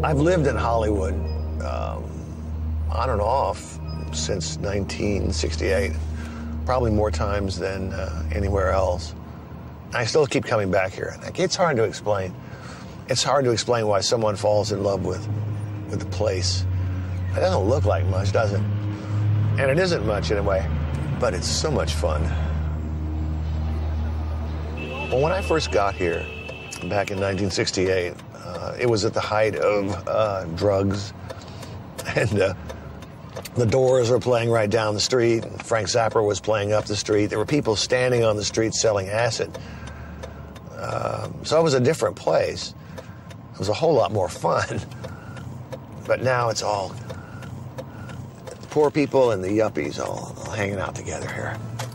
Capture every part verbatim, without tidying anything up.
I've lived in Hollywood um, on and off since nineteen sixty-eight, probably more times than uh, anywhere else. I still keep coming back here. It's hard to explain. It's hard to explain why someone falls in love with, with the place. It doesn't look like much, does it? And it isn't much in a way, but it's so much fun. Well, when I first got here, back in nineteen sixty-eight, uh, it was at the height of uh, drugs, and uh, the Doors were playing right down the street, and Frank Zappa was playing up the street. There were people standing on the street selling acid. Uh, so it was a different place. It was a whole lot more fun. But now it's all poor people and the yuppies all, all hanging out together here.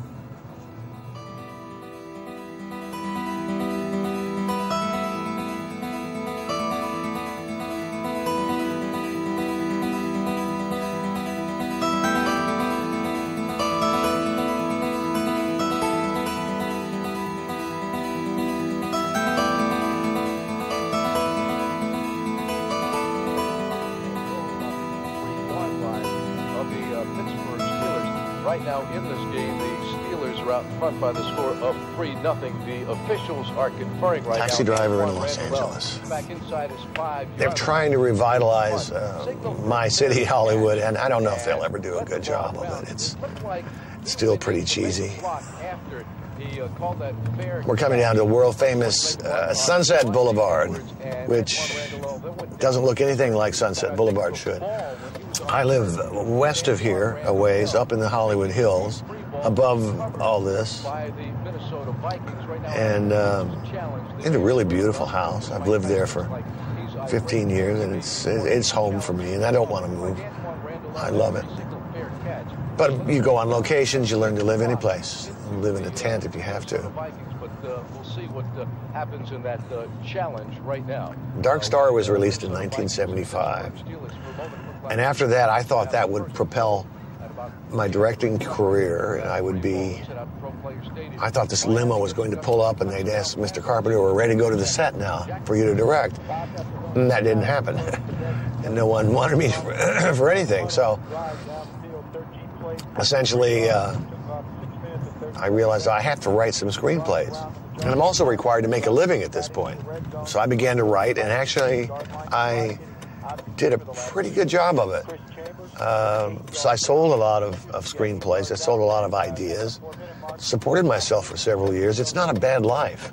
Right now in this game, the Steelers are out in front by the score of three nothing. The officials are conferring right now. Taxi driver in Los Angeles. Back inside is five. They're trying to revitalize uh, my city, Hollywood, and I don't know if they'll ever do a good job of it. It's still pretty cheesy. We're coming down to world-famous uh, Sunset Boulevard, which doesn't look anything like Sunset Boulevard should. I live west of here, a ways, up in the Hollywood Hills, above all this. And um, it's a really beautiful house. I've lived there for fifteen years, and it's it's home for me, and I don't want to move. I love it. But you go on locations, you learn to live any place. You live in a tent if you have to. We'll see what uh, happens in that uh, challenge right now. Dark Star was released in nineteen seventy-five. And after that, I thought that would propel my directing career, and I would be... I thought this limo was going to pull up, and they'd ask Mister Carpenter, we're ready to go to the set now for you to direct. And that didn't happen. And no one wanted me for, for anything. So, essentially, uh, I realized I have to write some screenplays. And I'm also required to make a living at this point. So I began to write, and actually, I did a pretty good job of it. Uh, so I sold a lot of, of screenplays. I sold a lot of ideas. Supported myself for several years. It's not a bad life.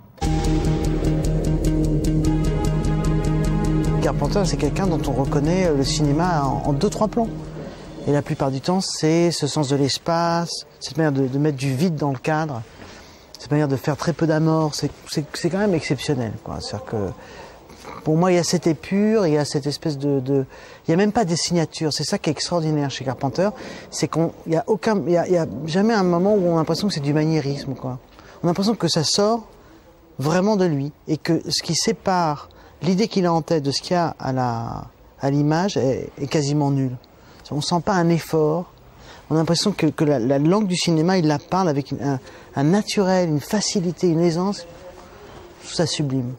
Carpenter, c'est quelqu'un dont on reconnaît le cinéma en, en deux, trois plans. Et la plupart du temps, c'est ce sens de l'espace, cette manière de, de mettre du vide dans le cadre, cette manière de faire très peu d'amorces. C'est quand même exceptionnel, quoi. C'est-à-dire que pour moi, il y a cette épure, il y a cette espèce de... de... Il n'y a même pas des signatures. C'est ça qui est extraordinaire chez Carpenter. C'est qu'il n'y a aucun... Il y a, il y a jamais un moment où on a l'impression que c'est du maniérisme, quoi. On a l'impression que ça sort vraiment de lui. Et que ce qui sépare l'idée qu'il a en tête de ce qu'il y a à la, à l'image est, est quasiment nul. On ne sent pas un effort. On a l'impression que, que la, la langue du cinéma, il la parle avec une, un, un naturel, une facilité, une aisance. Je trouve ça sublime.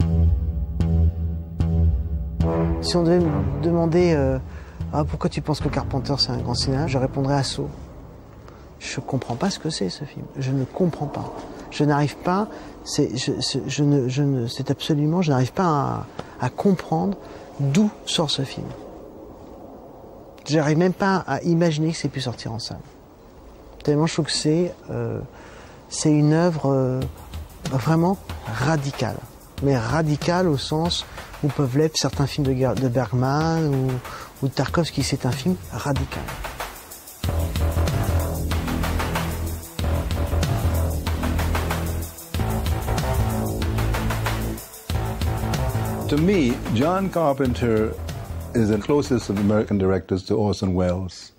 Si on devait me demander euh, ah, pourquoi tu penses que Carpenter c'est un grand cinéaste, je répondrais à Saw. Je ne comprends pas ce que c'est ce film. Je ne comprends pas. Je n'arrive pas. C'est je, je ne, je ne, c'est absolument. Je n'arrive pas à, à comprendre d'où sort ce film. Je n'arrive même pas à imaginer que c'est pu sortir en salle. Tellement je trouve que c'est euh, c'est une œuvre euh, vraiment radicale. Mais radicale au sens où peuvent l'être certains films de, de Bergman ou, ou de Tarkovsky. C'est un film radical. To me, John Carpenter is the closest of American directors to Orson Welles,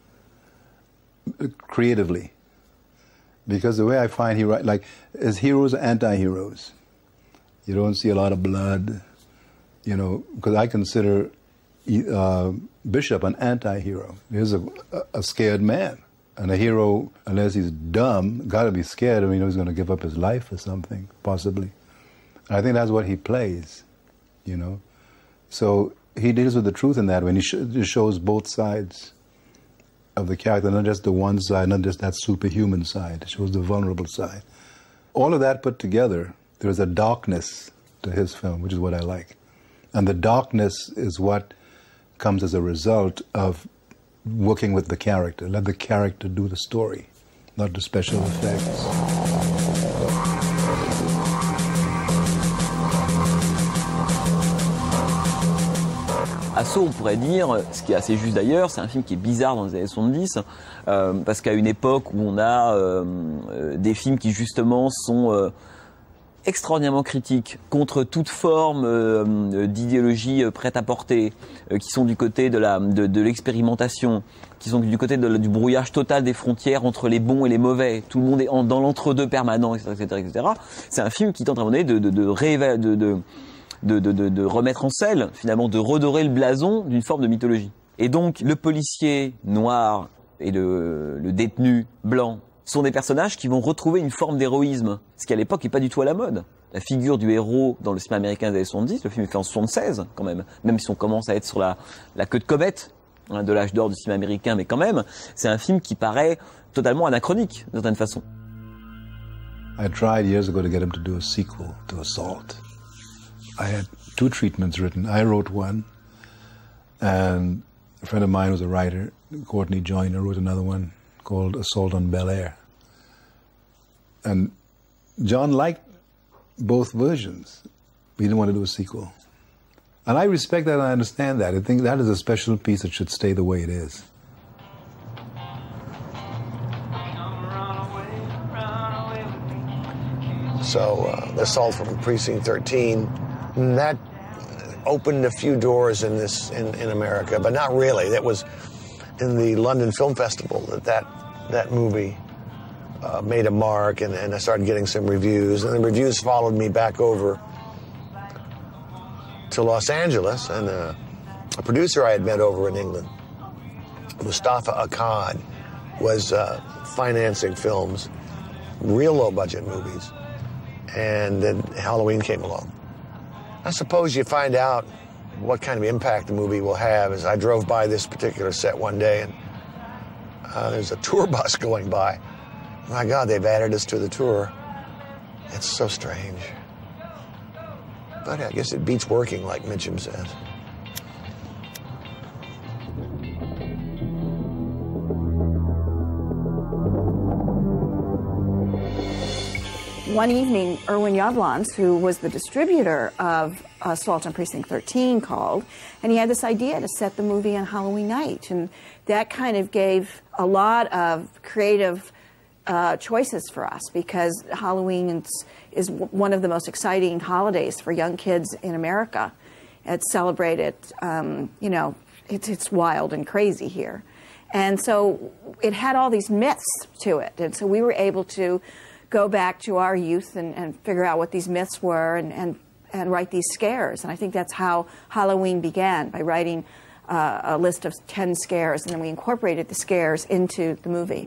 creatively. Because the way I find he writes, like, his heroes are anti-heroes. You don't see a lot of blood, you know, because I consider uh, Bishop an anti-hero. He's a, a scared man. And a hero, unless he's dumb, got to be scared. I mean, he's going to give up his life or something, possibly. And I think that's what he plays, you know. So he deals with the truth in that when he, sh he shows both sides of the character, not just the one side, not just that superhuman side. It shows the vulnerable side. All of that put together, there is a darkness to his film, which is what I like. And the darkness is what comes as a result of working with the character. Let the character do the story, not the special effects. Assaut, on pourrait dire, ce qui est assez juste d'ailleurs, c'est un film qui est bizarre dans les années soixante-dix, euh, parce qu'à une époque où on a euh, euh, des films qui justement sont euh, extraordinairement critiques contre toute forme euh, d'idéologie prête à porter, euh, qui sont du côté de la de, de l'expérimentation, qui sont du côté de, du brouillage total des frontières entre les bons et les mauvais, tout le monde est en, dans l'entre-deux permanent, et cetera, et cetera, et cetera. C'est un film qui tente à un moment donné de de de, de, de, de De, de, de, de remettre en selle, finalement, de redorer le blason d'une forme de mythologie. Et donc, le policier noir et le, le détenu blanc sont des personnages qui vont retrouver une forme d'héroïsme, ce qui à l'époque n'est pas du tout à la mode. La figure du héros dans le cinéma américain des années soixante-dix, le film est fait en soixante-seize quand même, même si on commence à être sur la, la queue de comète hein, de l'âge d'or du cinéma américain, mais quand même, c'est un film qui paraît totalement anachronique, d'une certaine façon. I tried years ago to get him to do a sequel to Assault. I had two treatments written. I wrote one, and a friend of mine was a writer, Courtney Joyner, wrote another one called Assault on Bel Air. And John liked both versions, but he didn't want to do a sequel. And I respect that and I understand that. I think that is a special piece that should stay the way it is. So, uh, the Assault from Precinct thirteen, that opened a few doors in this in, in America, but not really. That was in the London Film Festival that that, that movie uh, made a mark, and, and I started getting some reviews, and the reviews followed me back over to Los Angeles, and uh, a producer I had met over in England, Mustafa Akkad, was uh, financing films, real low-budget movies, and then Halloween came along. I suppose you find out what kind of impact the movie will have as I drove by this particular set one day, and uh, there's a tour bus going by. My God, they've added us to the tour. It's so strange. But I guess it beats working, like Mitchum says. One evening, Irwin Yablans, who was the distributor of Assault on Precinct thirteen, called, and he had this idea to set the movie on Halloween night. And that kind of gave a lot of creative uh, choices for us, because Halloween is, is one of the most exciting holidays for young kids in America. It's celebrated, um, you know, it's, it's wild and crazy here. And so it had all these myths to it. And so we were able to go back to our youth and, and figure out what these myths were and, and, and write these scares. And I think that's how Halloween began, by writing uh, a list of ten scares, and then we incorporated the scares into the movie.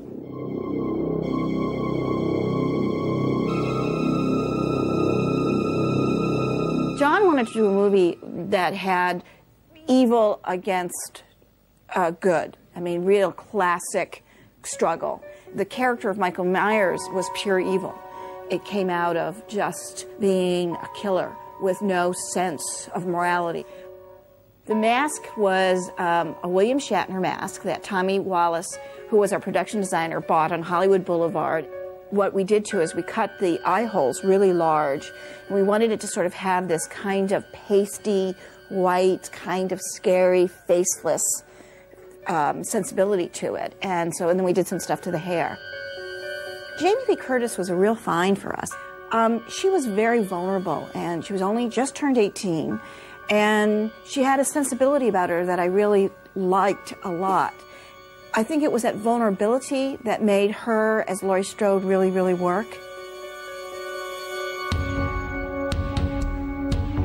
John wanted to do a movie that had evil against uh, good. I mean, real classic struggle. The character of Michael Myers was pure evil. It came out of just being a killer with no sense of morality. The mask was um, a William Shatner mask that Tommy Wallace, who was our production designer, bought on Hollywood Boulevard. What we did too is we cut the eye holes really large, and we wanted it to sort of have this kind of pasty, white, kind of scary, faceless Um, sensibility to it. And so, and then we did some stuff to the hair. Jamie Lee Curtis was a real find for us. Um, she was very vulnerable, and she was only just turned eighteen, and she had a sensibility about her that I really liked a lot. I think it was that vulnerability that made her, as Laurie Strode, really, really work.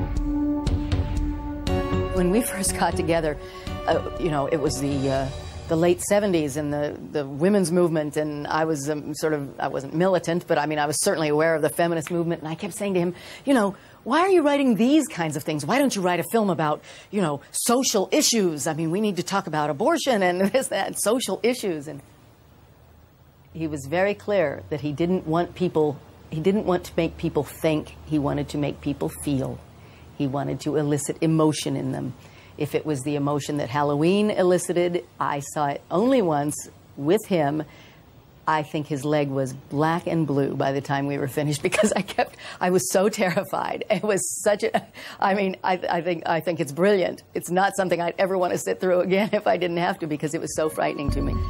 When we first got together, Uh, you know, it was the, uh, the late seventies and the, the women's movement, and I was um, sort of, I wasn't militant, but I mean, I was certainly aware of the feminist movement, and I kept saying to him, you know, why are you writing these kinds of things? Why don't you write a film about, you know, social issues? I mean, we need to talk about abortion and this, that, and social issues. And he was very clear that he didn't want people, he didn't want to make people think, he wanted to make people feel. He wanted to elicit emotion in them. If it was the emotion that Halloween elicited, I saw it only once with him. I think his leg was black and blue by the time we were finished because I kept, I was so terrified. It was such a, I mean, I, I think, I think it's brilliant. It's not something I'd ever want to sit through again if I didn't have to because it was so frightening to me.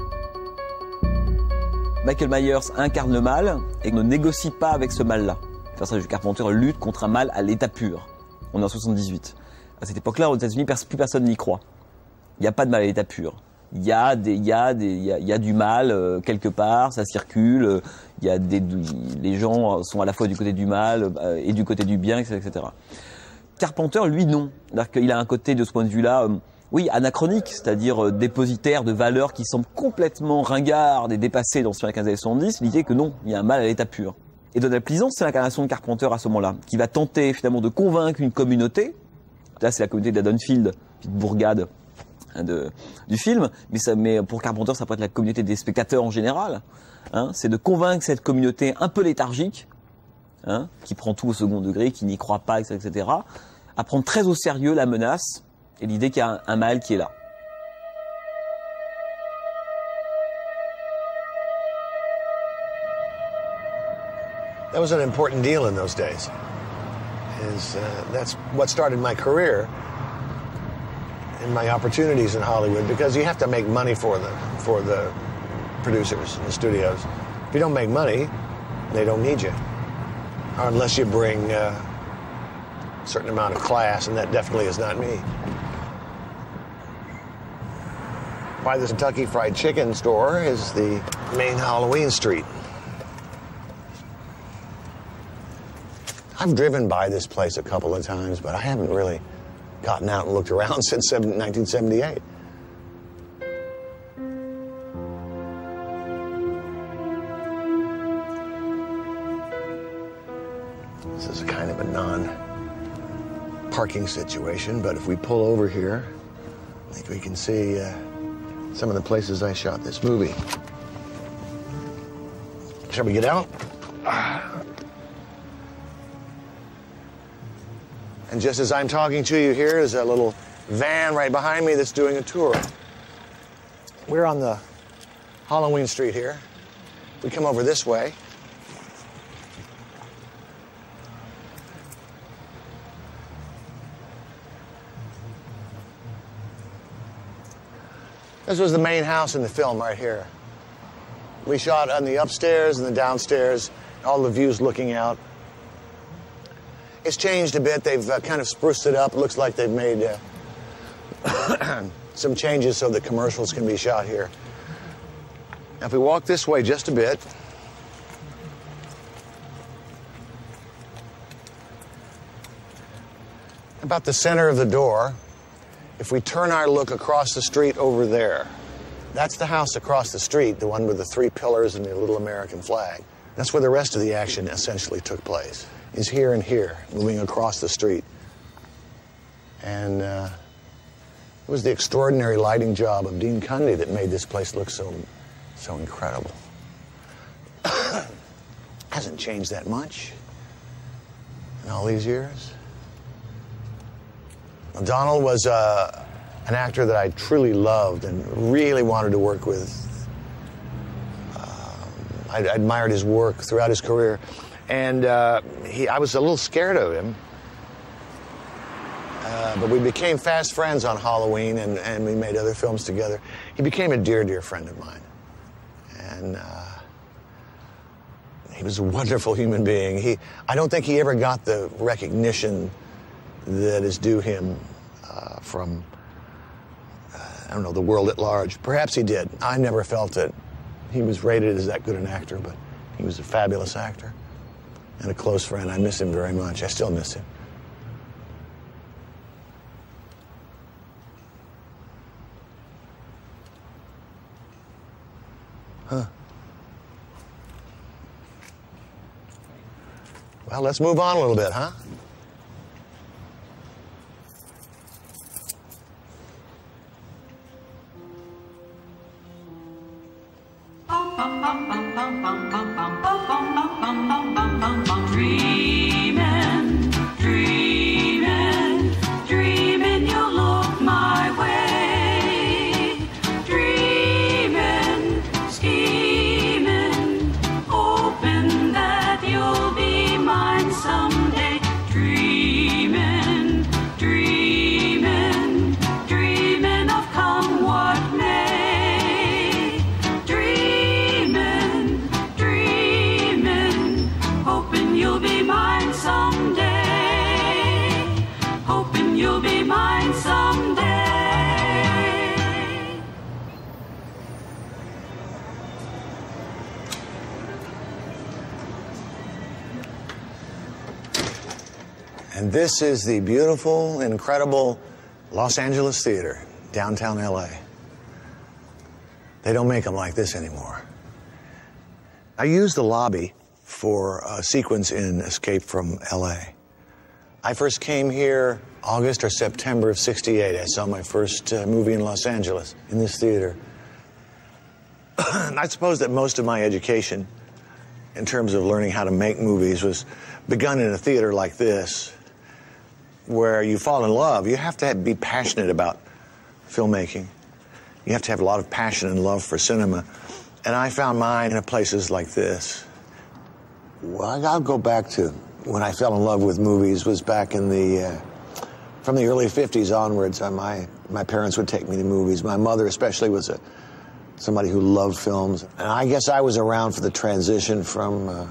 Michael Myers incarne le mal et ne négocie pas avec ce mal-là. Le personnage de Carpenter lutte contre un mal à l'état pur. On est en soixante-dix-huit. À cette époque-là, aux États-Unis, plus personne n'y croit. Il n'y a pas de mal à l'état pur. Il y a des, il y a des, il y a, il y a du mal euh, quelque part, ça circule. Euh, il y a des, les gens sont à la fois du côté du mal euh, et du côté du bien, et cetera. Carpenter, lui, non. C'est-à-dire qu'il a un côté, de ce point de vue-là, euh, oui, anachronique, c'est-à-dire euh, dépositaire de valeurs qui semblent complètement ringardes et dépassées dans le cinéma des années soixante-dix. L'idée que non, il y a un mal à l'état pur. Et Donald Pleasence, c'est l'incarnation de Carpenter à ce moment-là, qui va tenter finalement de convaincre une communauté. Là, c'est la communauté d'Haddonfield, petite bourgade hein, de, du film, mais, ça, mais pour Carpenter, ça peut être la communauté des spectateurs en général. Hein, c'est de convaincre cette communauté un peu léthargique, hein, qui prend tout au second degré, qui n'y croit pas, et cetera, à prendre très au sérieux la menace et l'idée qu'il y a un, un mal qui est là. That was an important deal in those days. Is uh, that's what started my career and my opportunities in Hollywood because you have to make money for the for the producers and the studios. If you don't make money, they don't need you, or unless you bring uh, a certain amount of class, and that definitely is not me. By the Kentucky Fried Chicken store is the main Halloween street. I've driven by this place a couple of times, but I haven't really gotten out and looked around since nineteen seventy-eight. This is a kind of a non-parking situation, but if we pull over here, I think we can see uh, some of the places I shot this movie. Shall we get out? And just as I'm talking to you here is a little van right behind me that's doing a tour. We're on the Halloween street here. We come over this way. This was the main house in the film right here. We shot on the upstairs and the downstairs, all the views looking out. It's changed a bit. They've uh, kind of spruced it up. It looks like they've made uh, some changes so that commercials can be shot here. Now, if we walk this way just a bit, about the center of the door, if we turn our look across the street over there, that's the house across the street, the one with the three pillars and the little American flag. That's where the rest of the action essentially took place. Is here and here, moving across the street. And uh, it was the extraordinary lighting job of Dean Cundy that made this place look so, so incredible. Hasn't changed that much in all these years. Well, Donald was uh, an actor that I truly loved and really wanted to work with. Um, I, I admired his work throughout his career. And uh, he, I was a little scared of him. Uh, but we became fast friends on Halloween, and, and we made other films together. He became a dear, dear friend of mine. And uh, he was a wonderful human being. He, I don't think he ever got the recognition that is due him uh, from, uh, I don't know, the world at large. Perhaps he did. I never felt that he was rated as that good an actor, but he was a fabulous actor. And a close friend. I miss him very much. I still miss him. Huh. Well, let's move on a little bit, huh? Dreamin', dreamin', dreamin', you'll look my way. Dreamin', schemin', hoping that you'll be mine someday. Dreamin', dreamin', dreamin' of come what may. Dreamin', dreamin', hoping you'll be mine someday. Hoping you'll be mine someday. And this is the beautiful, incredible Los Angeles Theater, downtown L A. They don't make them like this anymore. I used the lobby for a sequence in Escape from L A. I first came here August or September of sixty-eight. I saw my first uh, movie in Los Angeles in this theater. I suppose that most of my education in terms of learning how to make movies was begun in a theater like this, where you fall in love. You have to have, be passionate about filmmaking. You have to have a lot of passion and love for cinema. And I found mine in places like this. Well, I'll go back to when I fell in love with movies was back in the, uh, from the early fifties onwards. Uh, my, my parents would take me to movies. My mother especially was a, somebody who loved films. And I guess I was around for the transition from uh,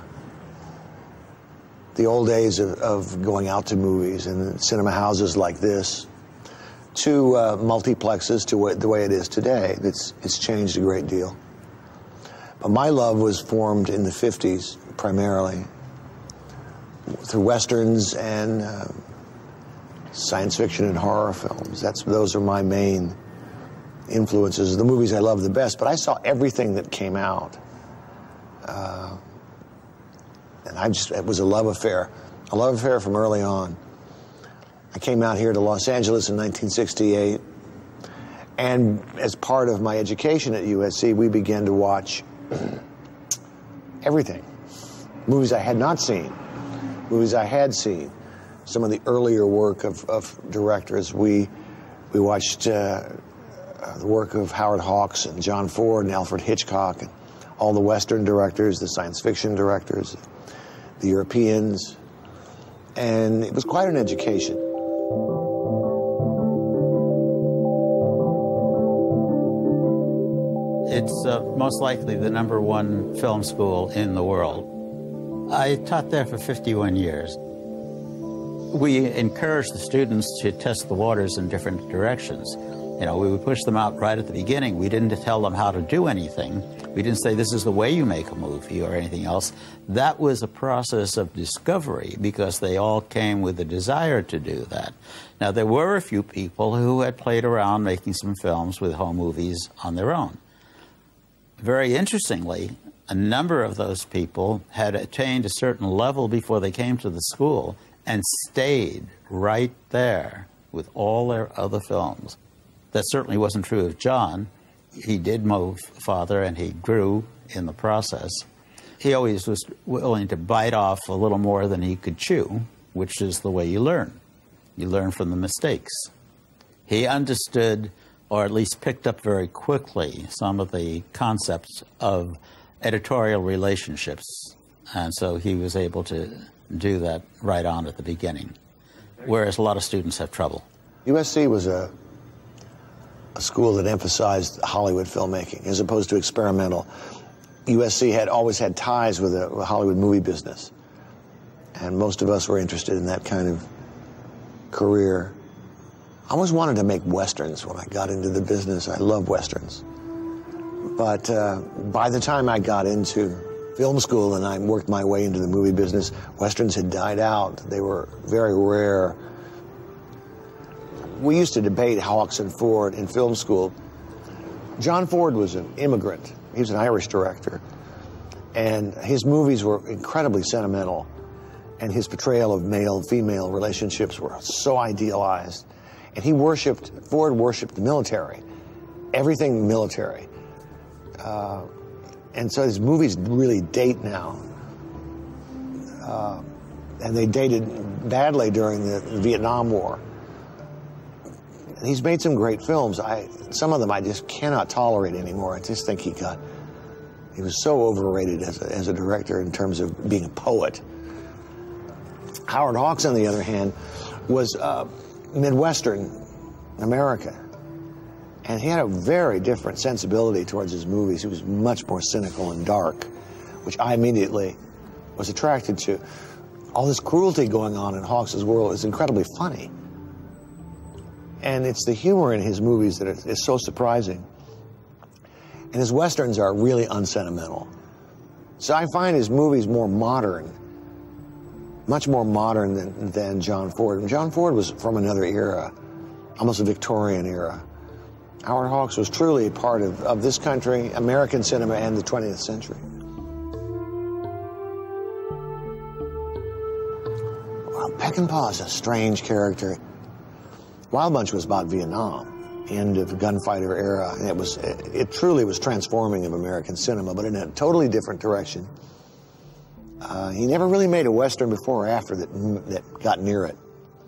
the old days of, of going out to movies and cinema houses like this to uh, multiplexes to what, the way it is today. It's, it's changed a great deal. But my love was formed in the fifties, primarily, through Westerns and uh, science fiction and horror films. That's, those are my main influences, the movies I love the best. But I saw everything that came out. Uh, and I just, it was a love affair, a love affair from early on. I came out here to Los Angeles in nineteen sixty-eight, and as part of my education at U S C, we began to watch everything. Movies I had not seen, movies I had seen, some of the earlier work of, of directors. We, we watched uh, the work of Howard Hawks and John Ford and Alfred Hitchcock and all the Western directors, the science fiction directors, the Europeans, and it was quite an education. It's uh, most likely the number one film school in the world. I taught there for fifty-one years. We encouraged the students to test the waters in different directions. You know, we would push them out right at the beginning. We didn't tell them how to do anything. We didn't say this is the way you make a movie or anything else. That was a process of discovery because they all came with a desire to do that. Now, there were a few people who had played around making some films with home movies on their own. Very interestingly, a number of those people had attained a certain level before they came to the school and stayed right there with all their other films. That certainly wasn't true of John. He did move farther and he grew in the process. He always was willing to bite off a little more than he could chew, which is the way you learn. You learn from the mistakes. He understood, or at least picked up very quickly, some of the concepts of editorial relationships. And so he was able to do that right on at the beginning, whereas a lot of students have trouble. U S C was a, a school that emphasized Hollywood filmmaking as opposed to experimental. U S C had always had ties with the Hollywood movie business, and most of us were interested in that kind of career. I always wanted to make Westerns when I got into the business. I love Westerns. But uh, by the time I got into film school and I worked my way into the movie business, Westerns had died out. They were very rare. We used to debate Hawks and Ford in film school. John Ford was an immigrant He was an Irish director. And his movies were incredibly sentimental. And his portrayal of male-female relationships were so idealized. And he worshipped, Ford worshipped the military. Everything military. Uh, and so his movies really date now. Uh, and they dated badly during the Vietnam War. And he's made some great films. I, some of them I just cannot tolerate anymore. I just think he got, he was so overrated as a, as a director in terms of being a poet. Howard Hawks, on the other hand, was uh, Midwestern America. And he had a very different sensibility towards his movies. He was much more cynical and dark, which I immediately was attracted to. All this cruelty going on in Hawks' world is incredibly funny. And it's the humor in his movies that is so surprising. And his Westerns are really unsentimental. So I find his movies more modern, much more modern than, than John Ford. And John Ford was from another era, almost a Victorian era. Howard Hawks was truly a part of, of this country, American cinema, and the twentieth century. Well, Peckinpah is a strange character. Wild Bunch was about Vietnam, end of the gunfighter era, and it was it, it truly was transforming of American cinema, but in a totally different direction. Uh, he never really made a Western before or after that, that got near it.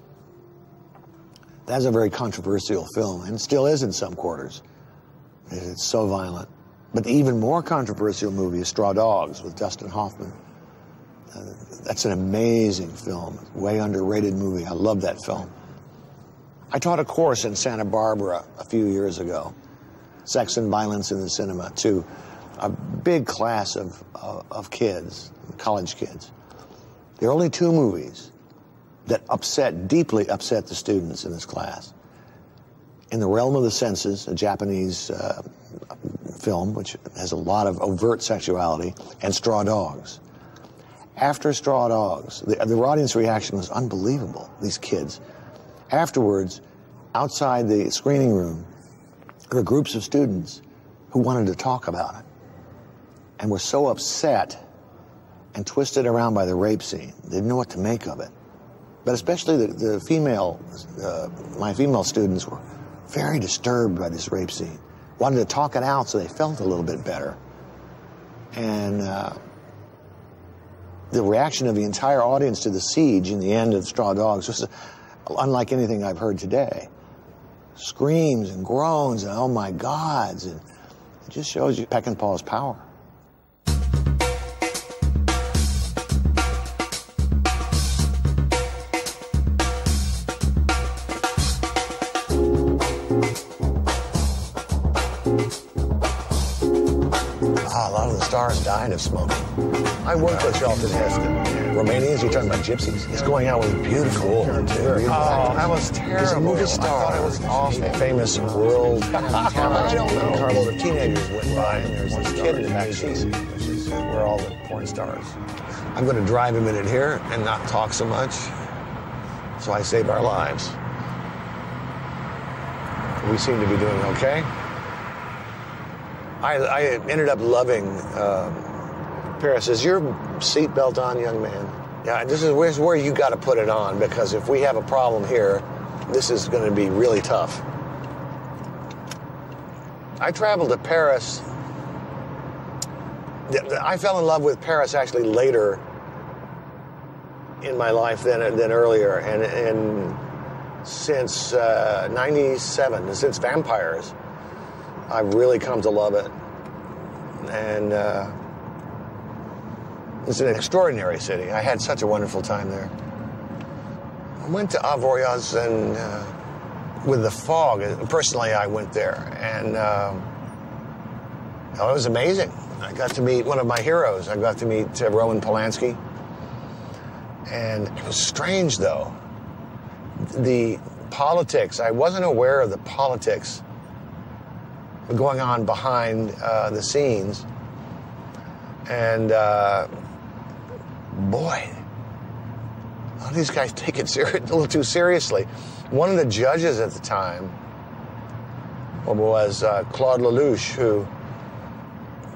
That's a very controversial film, and still is in some quarters. It's so violent. But the even more controversial movie is Straw Dogs with Dustin Hoffman. Uh, that's an amazing film, way underrated movie. I love that film. I taught a course in Santa Barbara a few years ago, Sex and Violence in the Cinema, to a big class of, of, of kids, college kids. There are only two movies that upset, deeply upset the students in this class. In the Realm of the Senses, a Japanese uh, film, which has a lot of overt sexuality, and Straw Dogs. After Straw Dogs, the, the audience reaction was unbelievable, these kids. Afterwards, outside the screening room, there were groups of students who wanted to talk about it and were so upset and twisted around by the rape scene. They didn't know what to make of it. But especially the, the female, uh, my female students were very disturbed by this rape scene. Wanted to talk it out so they felt a little bit better. And uh, the reaction of the entire audience to the siege in the end of Straw Dogs was unlike anything I've heard today. Screams and groans and oh my gods. And it just shows you Peckinpah's power. Stars died of smoking. I worked with Charlton Heston. Romanians, you're talking about gypsies. He's going out with beautiful, beautiful Oh, that was terrible. He's a movie star. I thought it was awful. Famous world talent. I don't know. Carload of teenagers went by, and there's this kid in the back seat, which is where all the porn stars. I'm going to drive a minute here and not talk so much, so I save our lives. We seem to be doing okay. I, I ended up loving um, Paris. Is your seatbelt on, young man? Yeah, this is where's where you got to put it on, because if we have a problem here, this is going to be really tough. I traveled to Paris. I fell in love with Paris actually later in my life than than earlier, and and since uh, ninety-seven, since Vampires, I've really come to love it. And uh, it's an extraordinary city. I had such a wonderful time there. I went to Avoyas and uh, with the fog, personally I went there, and uh, oh, it was amazing. I got to meet one of my heroes. I got to meet uh, Roman Polanski. And it was strange though. The politics, I wasn't aware of the politics going on behind uh, the scenes, and uh, boy, a lot of these guys take it ser- a little too seriously. One of the judges at the time was uh, Claude Lelouch, who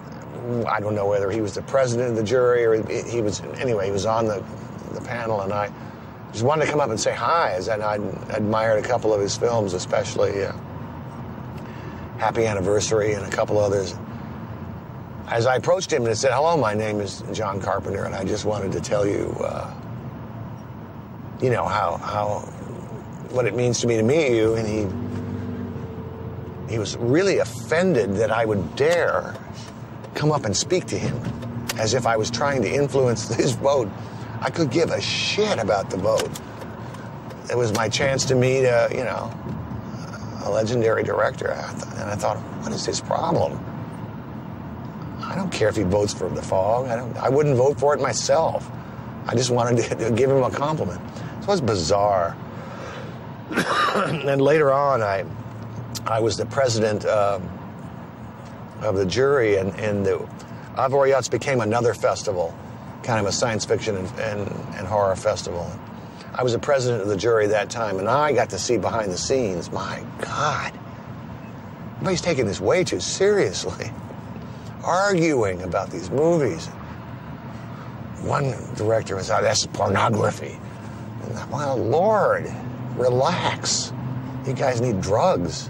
I don't know whether he was the president of the jury or he was, anyway, he was on the, the panel, and I just wanted to come up and say hi, as and I admired a couple of his films, especially uh, Happy Anniversary and a couple others. As I approached him and said, hello, my name is John Carpenter, and I just wanted to tell you, uh, you know, how, how, what it means to me to meet you, and he, he was really offended that I would dare come up and speak to him, as if I was trying to influence his vote. I could give a shit about the vote. It was my chance to meet a, you know, a legendary director, and I thought, what is his problem? I don't care if he votes for The Fog. I don't. I wouldn't vote for it myself. I just wanted to, to give him a compliment. So it was bizarre. And later on, I, I was the president uh, of the jury, and, and the Avoryats became another festival, kind of a science fiction and, and, and horror festival. I was the president of the jury that time, and I got to see behind the scenes. My God, everybody's taking this way too seriously, arguing about these movies. One director was, oh, that's pornography. And I, well, Lord, relax. You guys need drugs.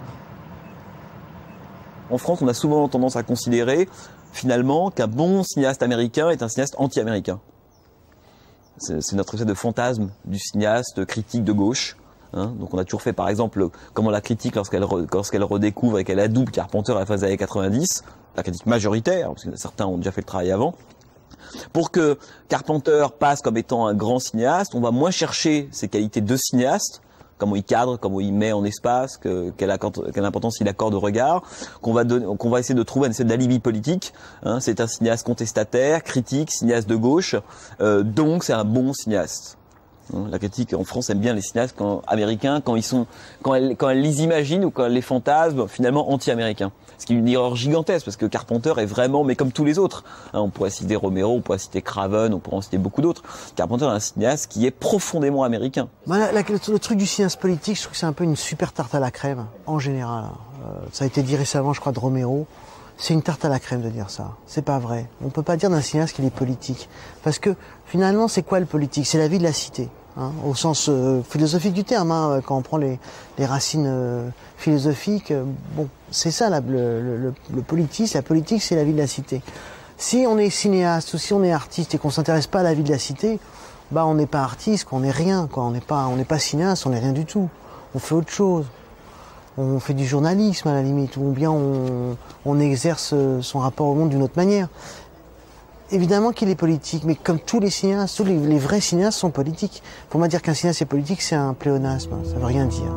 En France, on a souvent tendance à considérer, finalement, qu'un bon cinéaste américain est un cinéaste anti-américain. C'est notre espèce de fantasme du cinéaste critique de gauche. Hein. Donc on a toujours fait, par exemple, comment la critique, lorsqu'elle lorsqu'elle redécouvre et qu'elle adoube Carpenter à la fin des années quatre-vingt-dix, la critique majoritaire, parce que certains ont déjà fait le travail avant, pour que Carpenter passe comme étant un grand cinéaste, on va moins chercher ses qualités de cinéaste, comment il cadre, comment il met en espace, que, quelle, quelle importance il accorde au regard, qu'on va, qu'on va essayer de trouver une espèce d'alibi politique. Hein, c'est un cinéaste contestataire, critique, cinéaste de gauche, euh, donc c'est un bon cinéaste. Hein, la critique en France aime bien les cinéastes quand, américains quand ils sont, quand elle, quand elle les imagine ou quand elle les fantasme, finalement anti-américains. Ce qui est une erreur gigantesque, parce que Carpenter est vraiment, mais comme tous les autres. Hein, on pourrait citer Romero, on pourrait citer Craven, on pourrait en citer beaucoup d'autres. Carpenter est un cinéaste qui est profondément américain. Bah, la, la, le, le truc du cinéaste politique, je trouve que c'est un peu une super tarte à la crème, en général. Euh, ça a été dit récemment, je crois, de Romero. C'est une tarte à la crème de dire ça. C'est pas vrai. On peut pas dire d'un cinéaste qu'il est politique. Parce que, finalement, c'est quoi le politique? C'est la vie de la cité. Hein, au sens euh, philosophique du terme, hein, quand on prend les, les racines euh, philosophiques, euh, bon, c'est ça la, le, le, le politique, la politique c'est la vie de la cité. Si on est cinéaste ou si on est artiste et qu'on s'intéresse pas à la vie de la cité, bah on n'est pas artiste, on n'est rien, quoi. On n'est pas, on n'est pas cinéaste, on n'est rien du tout. On fait autre chose. On fait du journalisme à la limite, ou bien on, on exerce son rapport au monde d'une autre manière. Évidemment qu'il est politique, mais comme tous les cinéastes, tous les, les vrais cinéastes sont politiques. Pour moi, dire qu'un cinéaste est politique, c'est un pléonasme, ça veut rien dire.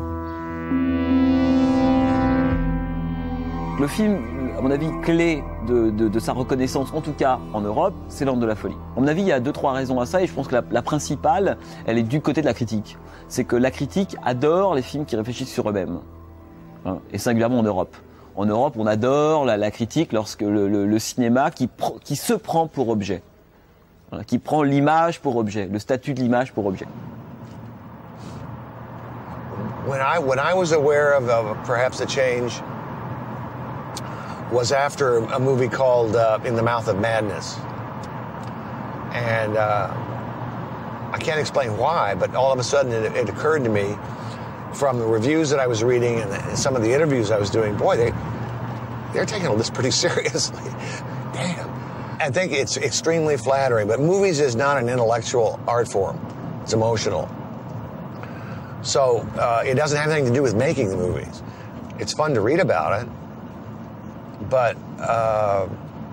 Le film, à mon avis, clé de, de, de sa reconnaissance, en tout cas en Europe, c'est L'Ordre de la Folie. À mon avis, il y a deux, trois raisons à ça, et je pense que la, la principale, elle est du côté de la critique. C'est que la critique adore les films qui réfléchissent sur eux-mêmes, hein, et singulièrement en Europe. En Europe, on adore la, la critique lorsque le, le, le cinéma qui, pr qui se prend pour objet, voilà, qui prend l'image pour objet, le statut de l'image pour objet. When I, when I was aware of, of perhaps a change was after a movie called uh, In the Mouth of Madness. And uh, I can't explain why, but all of a sudden it, it occurred to me from the reviews that I was reading and, the, and some of the interviews I was doing, boy, they, they're taking this pretty seriously. Damn. I think it's extremely flattering, but movies is not an intellectual art form. It's emotional. So uh, it doesn't have anything to do with making the movies. It's fun to read about it, but uh,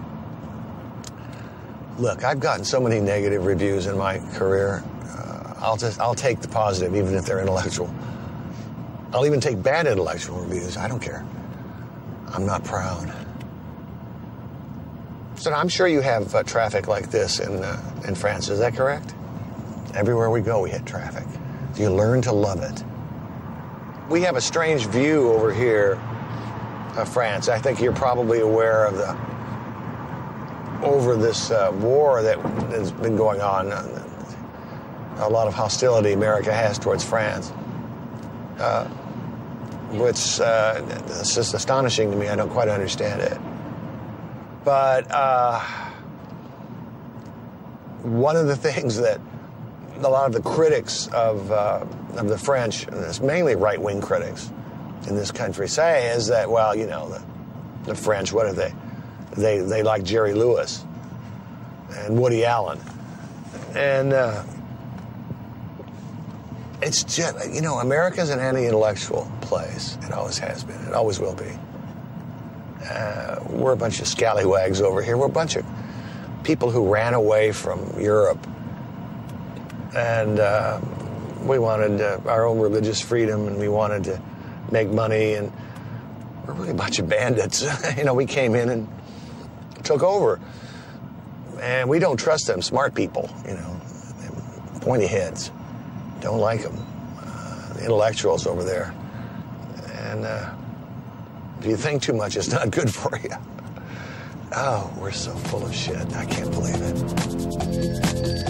look, I've gotten so many negative reviews in my career. Uh, I'll just, I'll take the positive, even if they're intellectual. I'll even take bad intellectual reviews. I don't care. I'm not proud. So I'm sure you have uh, traffic like this in, uh, in France. Is that correct? Everywhere we go, we hit traffic. You learn to love it. We have a strange view over here of France. I think you're probably aware of the over this uh, war that has been going on. A lot of hostility America has towards France. Uh, which uh, it's just astonishing to me. I don't quite understand it. But uh, one of the things that a lot of the critics of, uh, of the French, and it's mainly right-wing critics in this country, say is that, well, you know, the, the French, what are they? They, they like Jerry Lewis and Woody Allen. And uh, it's just, you know, America's an anti-intellectual place. It always has been. It always will be. Uh, we're a bunch of scallywags over here. We're a bunch of people who ran away from Europe. And uh, we wanted uh, our own religious freedom, and we wanted to make money, and we're really a bunch of bandits. You know, we came in and took over. And we don't trust them smart people, you know, pointy heads. Don't like them. Uh, the intellectuals over there. And uh, if you think too much, it's not good for you. Oh, we're so full of shit. I can't believe it.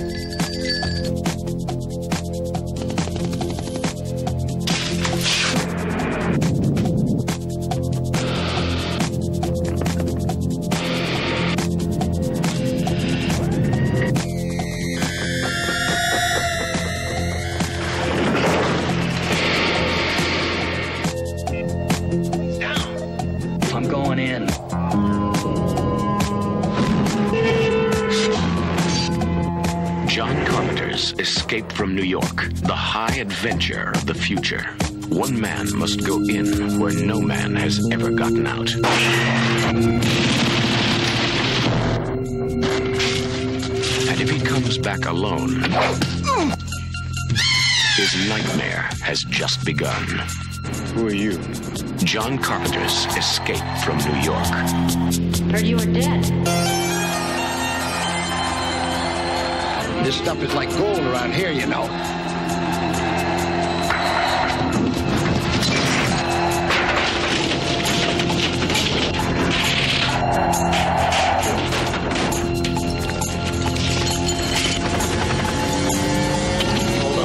Escape from New York, the high adventure of the future. One man must go in where no man has ever gotten out. And if he comes back alone, his nightmare has just begun. Who are you? John Carpenter's Escape from New York. Heard you were dead. This stuff is like gold around here, you know. Hold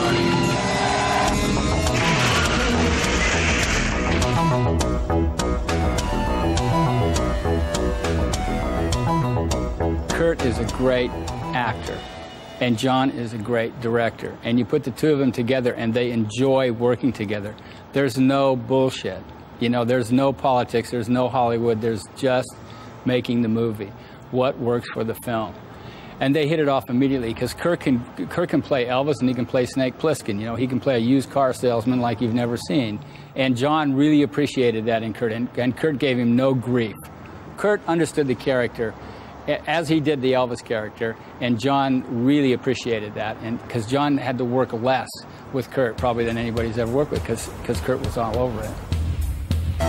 on. Kurt is a great actor. And John is a great director. And you put the two of them together and they enjoy working together. There's no bullshit. You know, there's no politics, there's no Hollywood, there's just making the movie. What works for the film? And they hit it off immediately because Kurt can, Kurt can play Elvis and he can play Snake Plissken. You know, he can play a used car salesman like you've never seen. And John really appreciated that in Kurt, and, and Kurt gave him no grief. Kurt understood the character as he did the Elvis character, and John really appreciated that, and because John had to work less with Kurt probably than anybody's ever worked with, because because Kurt was all over it.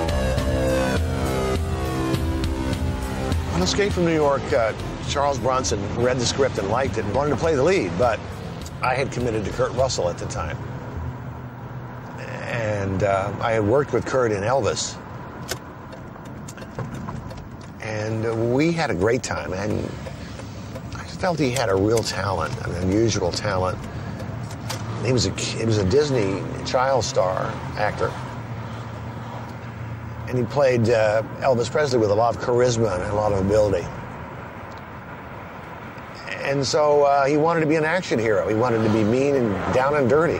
On Escape from New York, uh, Charles Bronson read the script and liked it and wanted to play the lead, but I had committed to Kurt Russell at the time. And uh, I had worked with Kurt in Elvis. And we had a great time, and I felt he had a real talent, an unusual talent. He was a, he was a Disney child star actor. And he played uh, Elvis Presley with a lot of charisma and a lot of ability. And so uh, he wanted to be an action hero. He wanted to be mean and down and dirty.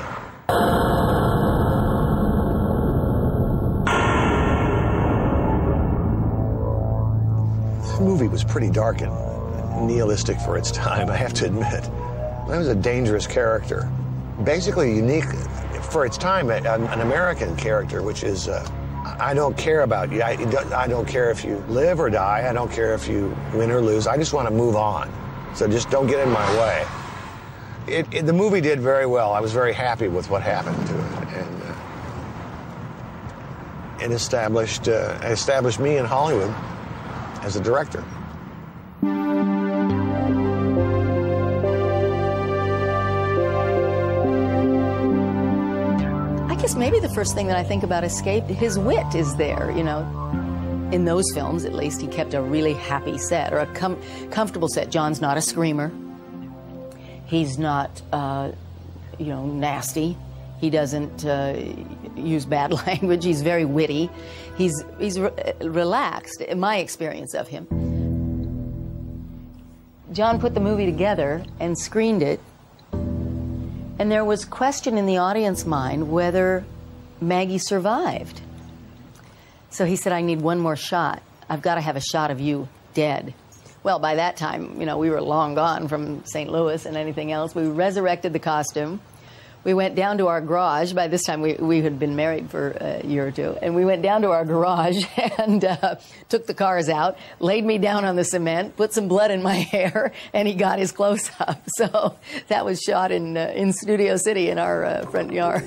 The movie was pretty dark and nihilistic for its time, I have to admit. That was a dangerous character. Basically unique for its time, an American character, which is, uh, I don't care about you. I, I don't care if you live or die. I don't care if you win or lose. I just want to move on. So just don't get in my way. It, it, the movie did very well. I was very happy with what happened to it. And uh, it established, uh, established me in Hollywood as a director. I guess maybe the first thing that I think about Escape, his wit is there, you know. In those films, at least, he kept a really happy set, or a com comfortable set. John's not a screamer. He's not, uh, you know, nasty. He doesn't uh, use bad language. He's very witty. He's, he's re relaxed, in my experience of him. John put the movie together and screened it, and there was question in the audience mind whether Maggie survived. So he said, I need one more shot. I've got to have a shot of you dead. Well, by that time, you know, we were long gone from Saint Louis and anything else. We resurrected the costume. We went down to our garage. By this time, we, we had been married for a year or two. And we went down to our garage and uh, took the cars out, laid me down on the cement, put some blood in my hair, and he got his close-up. So that was shot in, uh, in Studio City in our uh, front yard.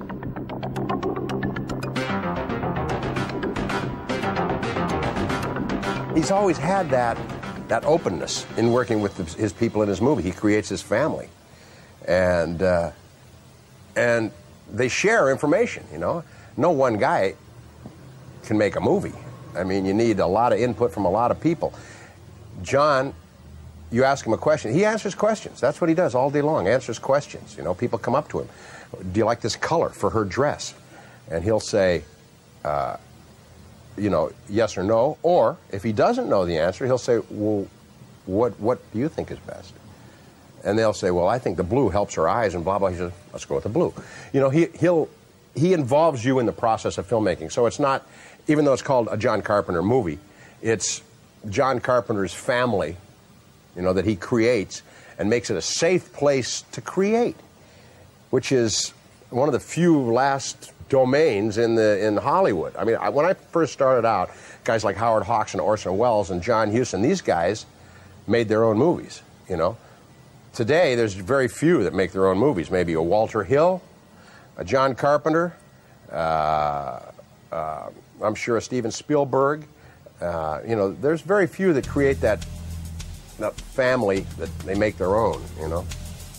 He's always had that, that openness in working with the, his people in his movie. He creates his family. And... Uh, And they share information, you know. No one guy can make a movie. I mean, you need a lot of input from a lot of people. John, you ask him a question, he answers questions. That's what he does all day long, answers questions. You know, people come up to him. Do you like this color for her dress? And he'll say, uh, you know, yes or no. Or if he doesn't know the answer, he'll say, well, what, what do you think is best? And they'll say, well, I think the blue helps her eyes and blah, blah. He says, let's go with the blue. You know, he, he'll, he involves you in the process of filmmaking. So it's not, even though it's called a John Carpenter movie, it's John Carpenter's family, you know, that he creates and makes it a safe place to create, which is one of the few last domains in, the, in Hollywood. I mean, I, when I first started out, guys like Howard Hawks and Orson Welles and John Huston, these guys made their own movies, you know. Today, there's very few that make their own movies. Maybe a Walter Hill, a John Carpenter, uh, uh, I'm sure a Steven Spielberg. Uh, you know, there's very few that create that, that family that they make their own, you know.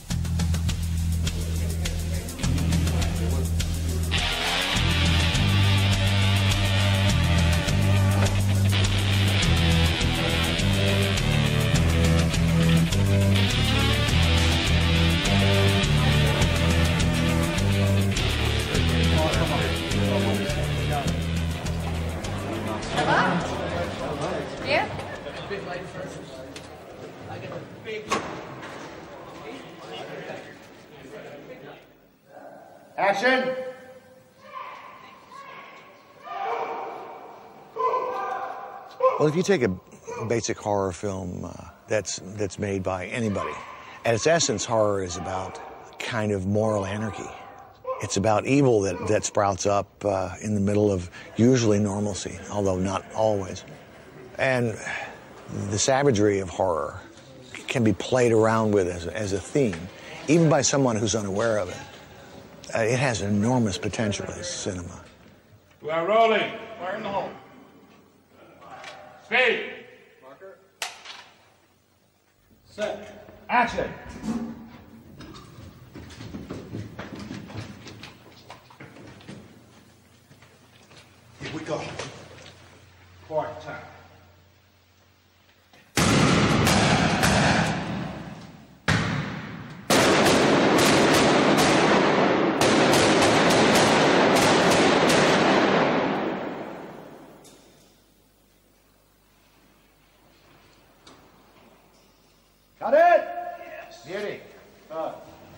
Action! Well, if you take a basic horror film uh, that's, that's made by anybody, at its essence, horror is about kind of moral anarchy. It's about evil that, that sprouts up uh, in the middle of usually normalcy, although not always. And the savagery of horror can be played around with as, as a theme, even by someone who's unaware of it. Uh, it has enormous potential as cinema. We are rolling. Fire in the hole. Speed. Marker. Set. Action. Here we go. Quiet time. Got it? Yes. Beauty. Uh.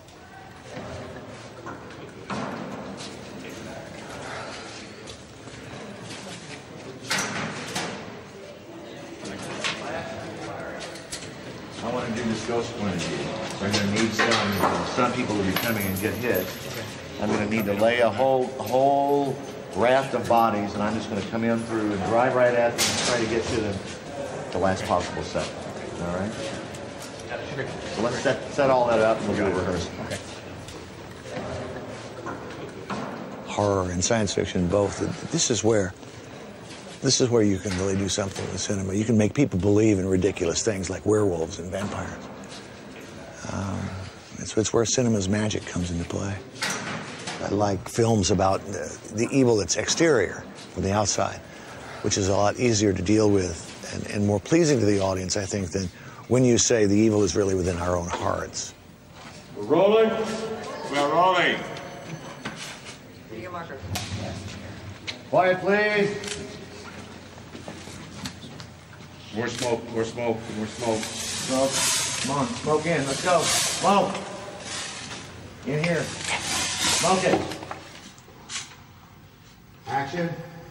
I want to do this ghost point of view. So I'm going to need some some people to be coming and get hit. I'm going to need to lay a whole a whole raft of bodies, and I'm just going to come in through and drive right at them and try to get to them the last possible second. All right? So let's set, set all that up and we'll do a rehearsal. Okay. Horror and science fiction both. This is where this is where you can really do something with cinema. You can make people believe in ridiculous things like werewolves and vampires. Um, it's, it's where cinema's magic comes into play. I like films about the, the evil that's exterior from the outside, which is a lot easier to deal with and, and more pleasing to the audience, I think, than when you say the evil is really within our own hearts. We're rolling. We're rolling. Your marker. Quiet, please. More smoke, more smoke, more smoke. Smoke. Come on, smoke in. Let's go. Smoke. In here. Smoke it. Action.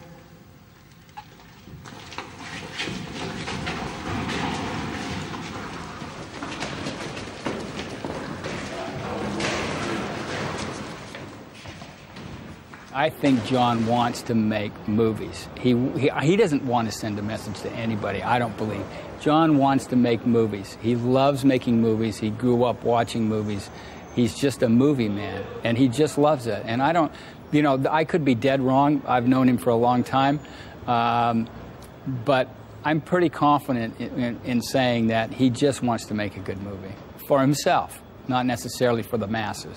I think John wants to make movies. He, he, he doesn't want to send a message to anybody, I don't believe. John wants to make movies. He loves making movies. He grew up watching movies. He's just a movie man, and he just loves it. And I don't, you know, I could be dead wrong. I've known him for a long time. Um, but I'm pretty confident in, in, in saying that he just wants to make a good movie for himself, not necessarily for the masses.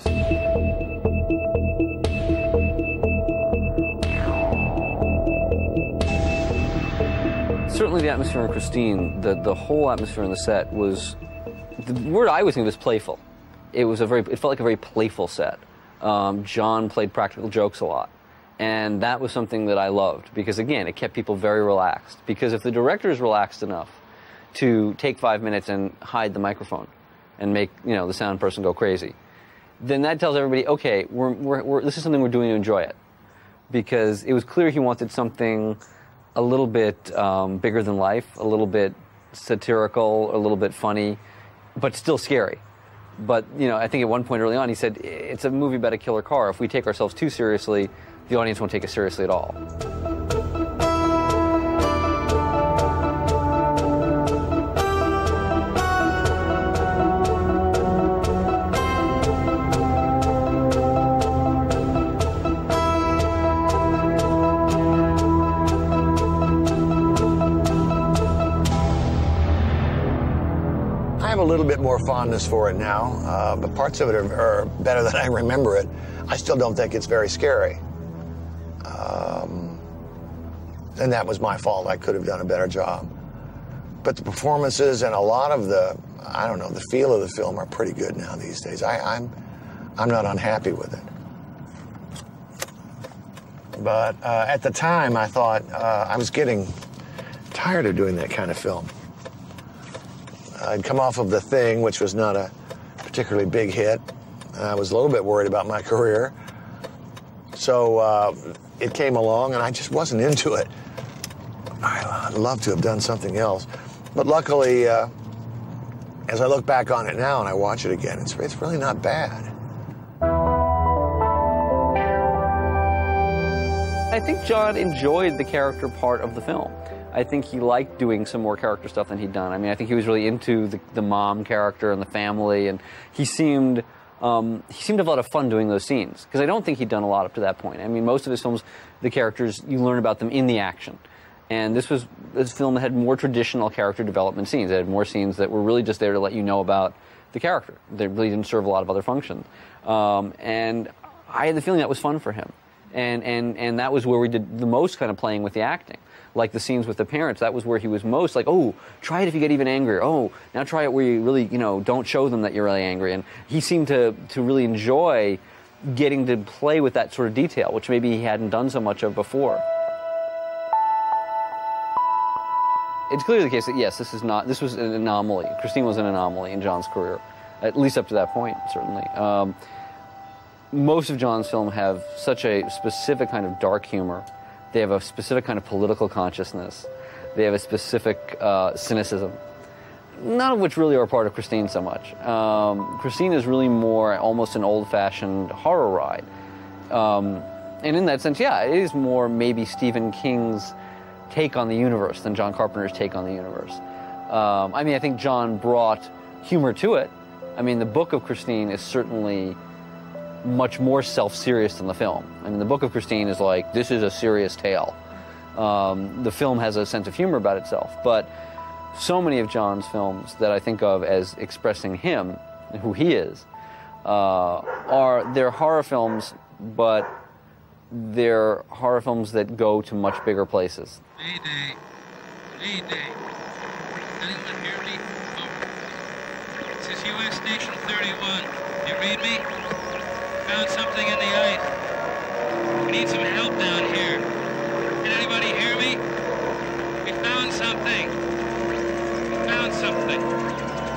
Certainly the atmosphere in Christine, the, the whole atmosphere on the set was, the word I always think of is playful. It was a very, it felt like a very playful set. Um, John played practical jokes a lot. And that was something that I loved because, again, it kept people very relaxed. Because if the director is relaxed enough to take five minutes and hide the microphone and make, you know, the sound person go crazy, then that tells everybody, okay, we're, we're, we're, this is something we're doing to enjoy it. Because it was clear he wanted something a little bit um, bigger than life, a little bit satirical, a little bit funny, but still scary. But, you know, I think at one point early on he said, it's a movie about a killer car. If we take ourselves too seriously, the audience won't take us seriously at all. I have a little bit more fondness for it now, uh, but parts of it are, are better than I remember it. I still don't think it's very scary. Um, and that was my fault. I could have done a better job. But the performances and a lot of the, I don't know, the feel of the film are pretty good now these days. I, I'm, I'm not unhappy with it. But uh, at the time, I thought uh, I was getting tired of doing that kind of film. I'd come off of The Thing, which was not a particularly big hit. I was a little bit worried about my career. So uh, it came along, and I just wasn't into it. I'd love to have done something else. But luckily, uh, as I look back on it now and I watch it again, it's, it's really not bad. I think John enjoyed the character part of the film. I think he liked doing some more character stuff than he'd done. I mean, I think he was really into the, the mom character and the family, and he seemed um, he seemed to have a lot of fun doing those scenes, because I don't think he'd done a lot up to that point. I mean, most of his films, the characters, you learn about them in the action. And this was this film that had more traditional character development scenes. It had more scenes that were really just there to let you know about the character. They really didn't serve a lot of other functions. Um, and I had the feeling that was fun for him. And, and, and that was where we did the most kind of playing with the acting. Like the scenes with the parents, that was where he was most like, oh, try it if you get even angrier. Oh, now try it where you really, you know, don't show them that you're really angry. And he seemed to, to really enjoy getting to play with that sort of detail, which maybe he hadn't done so much of before. It's clearly the case that, yes, this is not, this was an anomaly. Christine was an anomaly in John's career, at least up to that point, certainly. Um, most of John's films have such a specific kind of dark humor. They have a specific kind of political consciousness. They have a specific uh, cynicism, none of which really are part of Christine so much. Um, Christine is really more almost an old-fashioned horror ride. Um, and in that sense, yeah, it is more maybe Stephen King's take on the universe than John Carpenter's take on the universe. Um, I mean, I think John brought humor to it. I mean, the book of Christine is certainly much more self-serious than the film. I mean, the book of Christine is like, this is a serious tale. Um, the film has a sense of humor about itself, but so many of John's films that I think of as expressing him, and who he is, uh, are, they're horror films, but they're horror films that go to much bigger places. Mayday! Mayday! Anyone hear me? Oh. This is U S Station thirty-one. You read me? Found something in the ice. We need some help down here. Can anybody hear me? We found something. We found something.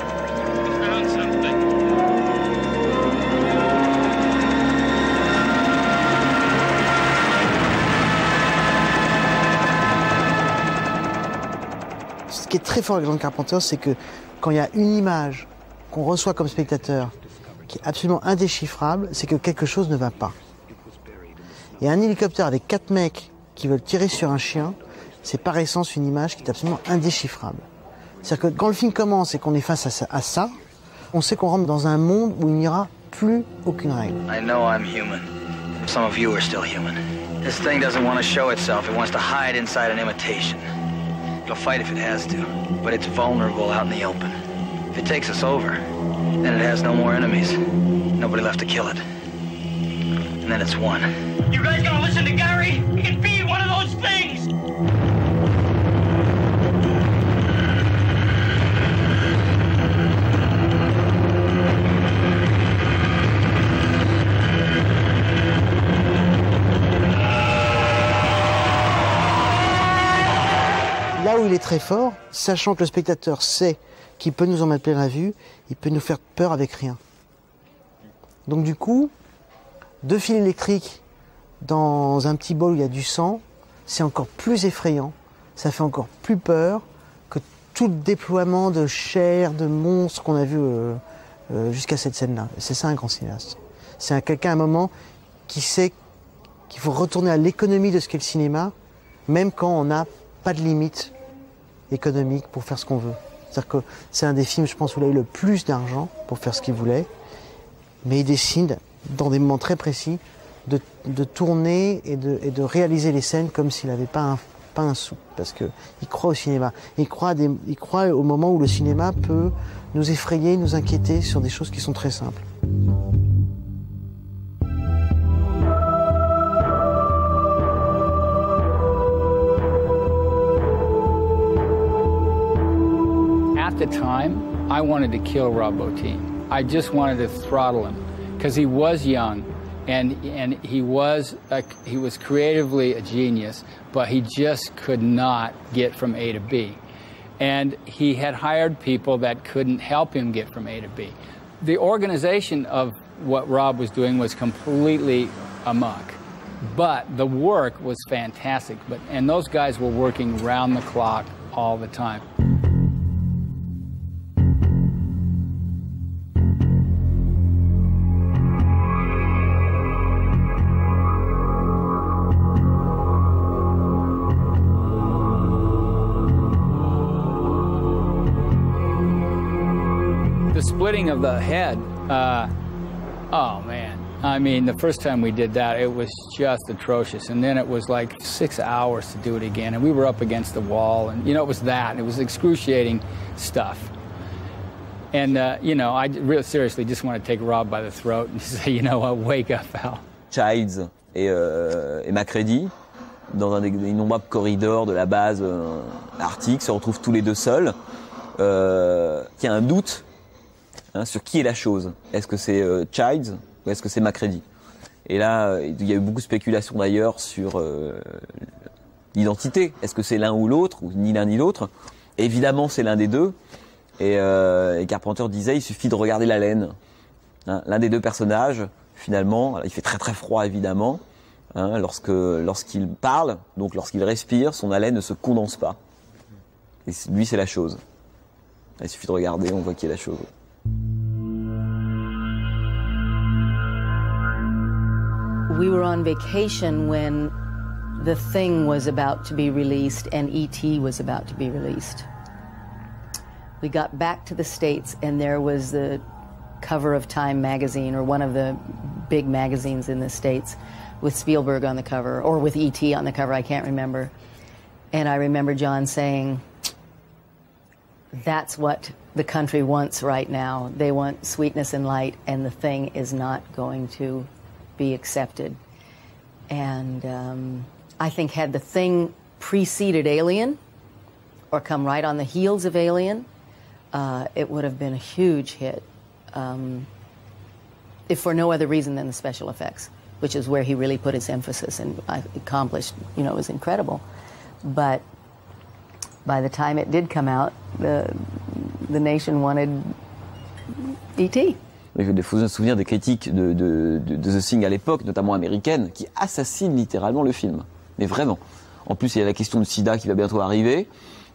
qui est très fort avec John Carpenter, c'est que quand il y a une image qu'on reçoit comme spectateur qui est absolument indéchiffrable, c'est que quelque chose ne va pas. Et un hélicoptère avec quatre mecs qui veulent tirer sur un chien, c'est par essence une image qui est absolument indéchiffrable. C'est-à-dire que quand le film commence et qu'on est face à ça, à ça, on sait qu'on rentre dans un monde où il n'y aura plus aucune règle. I know I'm human. Some of you are still human. This thing doesn't want to show itself. It wants to hide inside an imitation. It'll fight if it has to, but it's vulnerable out in the open. If it takes us over, then it has no more enemies. Nobody left to kill it. And then it's won. You guys gonna listen to Gary? He can be one of those things! Là où il est très fort, sachant que le spectateur sait qu'il peut nous en mettre plein la vue, il peut nous faire peur avec rien. Donc du coup, deux fils électriques dans un petit bol où il y a du sang, c'est encore plus effrayant, ça fait encore plus peur que tout le déploiement de chair, de monstres qu'on a vu euh, euh, jusqu'à cette scène-là. C'est ça un grand cinéaste. C'est un, quelqu'un à un moment qui sait qu'il faut retourner à l'économie de ce qu'est le cinéma, même quand on n'a pas de limite économique pour faire ce qu'on veut. C'est-à-dire que c'est un des films, je pense, où il a eu le plus d'argent pour faire ce qu'il voulait, mais il décide, dans des moments très précis, de, de tourner et de, et de réaliser les scènes comme s'il n'avait pas un, pas un sou, parce qu'il croit au cinéma. Il croit, des, il croit au moment où le cinéma peut nous effrayer, nous inquiéter sur des choses qui sont très simples. At the time, I wanted to kill Rob Bottin. I just wanted to throttle him because he was young, and and he was a, he was creatively a genius, but he just could not get from A to B, and he had hired people that couldn't help him get from A to B. The organization of what Rob was doing was completely amok, but the work was fantastic. But and those guys were working round the clock all the time. The splitting of the head, uh, oh man. I mean, the first time we did that, it was just atrocious. And then it was like six hours to do it again. And we were up against the wall. And, you know, it was that. It was excruciating stuff. And, uh, you know, I really seriously just want to take Rob by the throat and say, you know what, wake up, Al. Childs et, euh, et Macready, dans un des innombrables corridors de la base euh, arctique, se retrouvent tous les deux seuls. Euh, il y a un doute hein, sur qui est la chose. Est-ce que c'est euh, Childs ou est-ce que c'est Macready? Et là, il y a eu beaucoup de spéculations d'ailleurs sur euh, l'identité. Est-ce que c'est l'un ou l'autre, ou ni l'un ni l'autre? Évidemment, c'est l'un des deux. Et, euh, et Carpenter disait, il suffit de regarder la laine. Hein, l'un des deux personnages, finalement, il fait très très froid évidemment, hein, lorsque lorsqu'il parle, donc lorsqu'il respire, son haleine ne se condense pas. Et lui, c'est la chose. Il suffit de regarder, on voit qui est la chose. We were on vacation when The Thing was about to be released and E T was about to be released. We got back to the States and there was the cover of Time magazine, or one of the big magazines in the States, with Spielberg on the cover, or with E T on the cover, I can't remember. And I remember John saying, that's what the country wants right now. They want sweetness and light, and The Thing is not going to be accepted. And um, I think had The Thing preceded Alien, or come right on the heels of Alien, uh, it would have been a huge hit, um, if for no other reason than the special effects, which is where he really put his emphasis and accomplished, you know, it was incredible. But by the time it did come out, the, the nation wanted E T Il faut se souvenir des critiques de, de, de, de The Thing à l'époque, notamment américaines, qui assassinent littéralement le film. Mais vraiment. En plus, il y a la question du sida qui va bientôt arriver.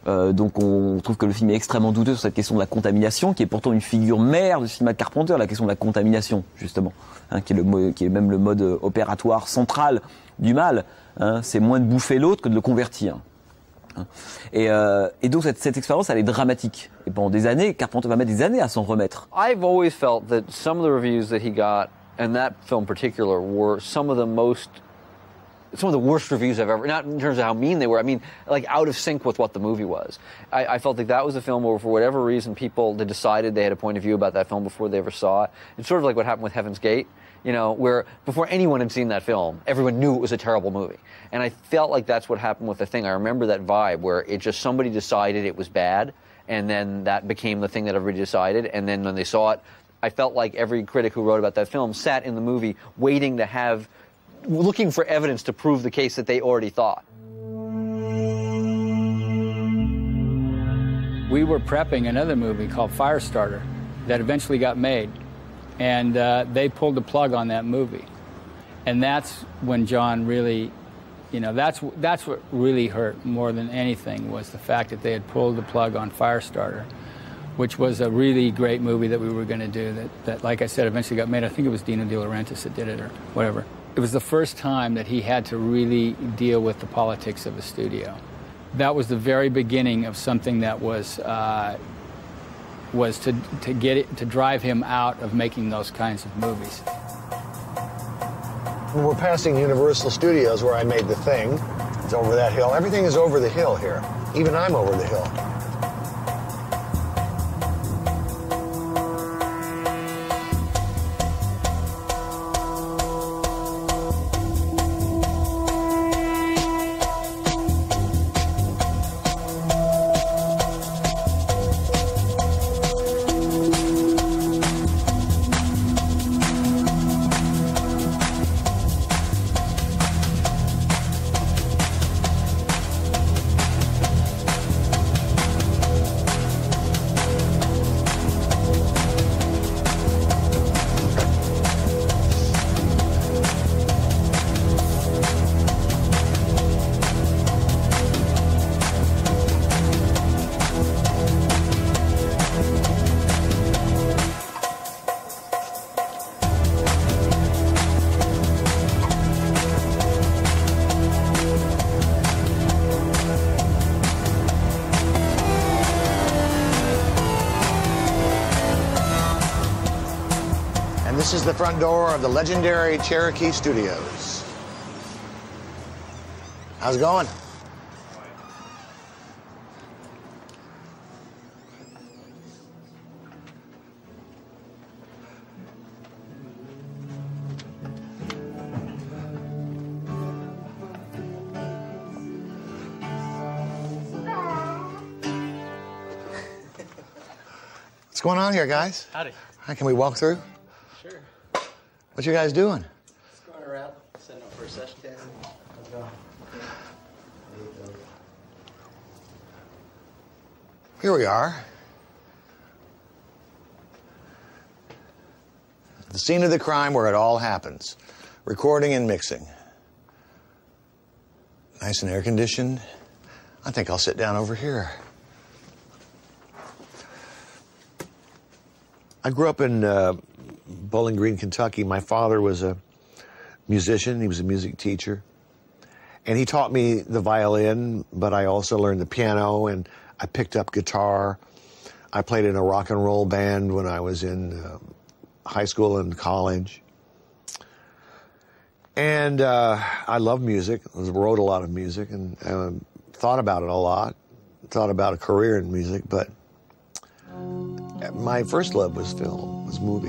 Euh, donc on trouve que le film est extrêmement douteux sur cette question de la contamination, qui est pourtant une figure mère du cinéma de Carpenter, la question de la contamination, justement, hein, qui, est le, qui est même le mode opératoire central du mal. Hein, c'est moins de bouffer l'autre que de le convertir. Hein. Et, euh, et donc cette, cette expérience, elle est dramatique. Et pendant des années, Carpenter va mettre des années à s'en remettre. I've always felt that some of the reviews that he got, and that film in particular, were some of the most some of the worst reviews I've ever, not in terms of how mean they were, I mean, like out of sync with what the movie was. I, I felt like that was a film where, for whatever reason, people they decided they had a point of view about that film before they ever saw it. It's sort of like what happened with Heaven's Gate, you know, where before anyone had seen that film, everyone knew it was a terrible movie. And I felt like that's what happened with The Thing. I remember that vibe where it just, somebody decided it was bad, and then that became the thing that everybody decided, and then when they saw it, I felt like every critic who wrote about that film sat in the movie waiting to have looking for evidence to prove the case that they already thought. We were prepping another movie called Firestarter that eventually got made, and uh, they pulled the plug on that movie. And that's when John really, you know, that's, that's what really hurt more than anything, was the fact that they had pulled the plug on Firestarter, which was a really great movie that we were going to do that, that, like I said, eventually got made. I think it was Dino De Laurentiis that did it or whatever. It was the first time that he had to really deal with the politics of the studio. That was the very beginning of something that was uh, was to to get it to drive him out of making those kinds of movies. We're passing Universal Studios where I made The Thing. It's over that hill. Everything is over the hill here. Even I'm over the hill. This is the front door of the legendary Cherokee Studios. How's it going? What's going on here, guys? Howdy. Hi, can we walk through? Sure. What you guys doing? Just going around, setting up for a session. Here we are. The scene of the crime where it all happens. Recording and mixing. Nice and air conditioned. I think I'll sit down over here. I grew up in uh, Bowling Green, Kentucky. My father was a musician. He was a music teacher. And he taught me the violin, but I also learned the piano, and I picked up guitar. I played in a rock and roll band when I was in uh, high school and college. And uh, I love music. I wrote a lot of music and uh, thought about it a lot. Thought about a career in music, but my first love was film, was movies.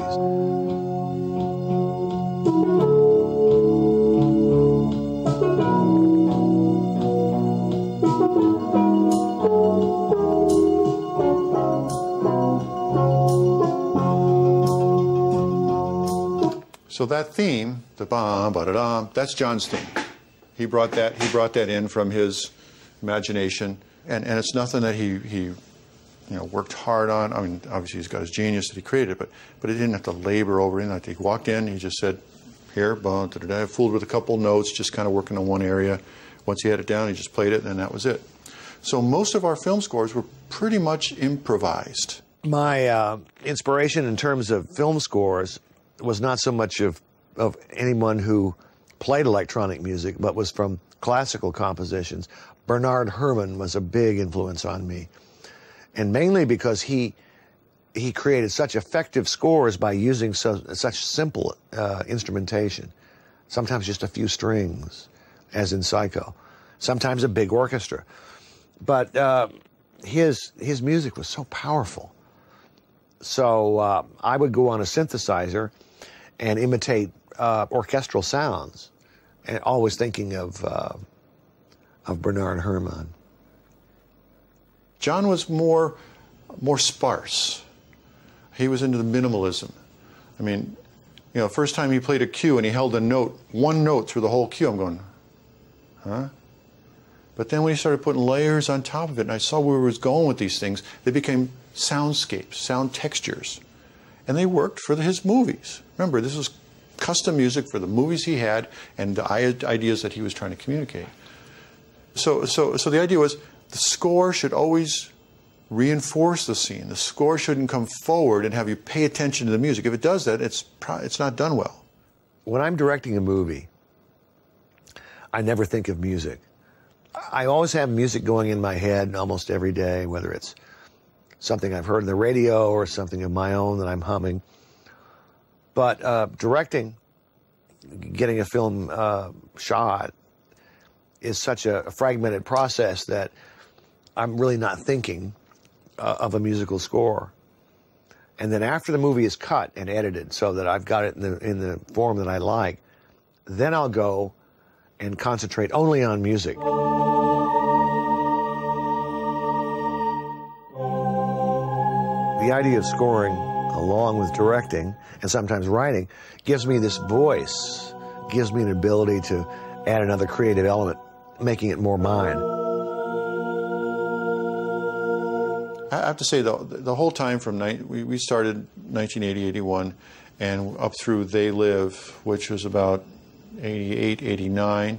So that theme, the ba ba da da, that's John's theme. He brought that. He brought that in from his imagination, and and it's nothing that he he, you know, worked hard on. I mean, obviously he's got his genius that he created, but but he didn't have to labor over it. He walked in, he just said, here, ba da da da. Fooled with a couple notes, just kind of working on one area. Once he had it down, he just played it, and that was it. So most of our film scores were pretty much improvised. My uh, inspiration in terms of film scores was not so much of, of anyone who played electronic music, but was from classical compositions. Bernard Herrmann was a big influence on me, and mainly because he he created such effective scores by using so, such simple uh, instrumentation, sometimes just a few strings, as in Psycho, sometimes a big orchestra. But uh, his, his music was so powerful. So uh, I would go on a synthesizer and imitate uh, orchestral sounds, and always thinking of, uh, of Bernard Herrmann. John was more, more sparse. He was into the minimalism. I mean, you know, first time he played a cue and he held a note, one note through the whole cue, I'm going, huh? But then when he started putting layers on top of it, and I saw where he was going with these things, they became soundscapes, sound textures. And they worked for his movies. Remember, this was custom music for the movies he had and the ideas that he was trying to communicate. So, so, so the idea was the score should always reinforce the scene. The score shouldn't come forward and have you pay attention to the music. If it does that, it's, it's not done well. When I'm directing a movie, I never think of music. I always have music going in my head almost every day, whether it's something I've heard on the radio or something of my own that I'm humming. But uh, directing, getting a film uh, shot, is such a fragmented process that I'm really not thinking uh, of a musical score. And then after the movie is cut and edited so that I've got it in the, in the form that I like, then I'll go and concentrate only on music. The idea of scoring, along with directing and sometimes writing, gives me this voice, gives me an ability to add another creative element, making it more mine. I have to say, the, the whole time from, we, we started nineteen eighty, eighty-one, and up through They Live, which was about eighty-eight, eighty-nine,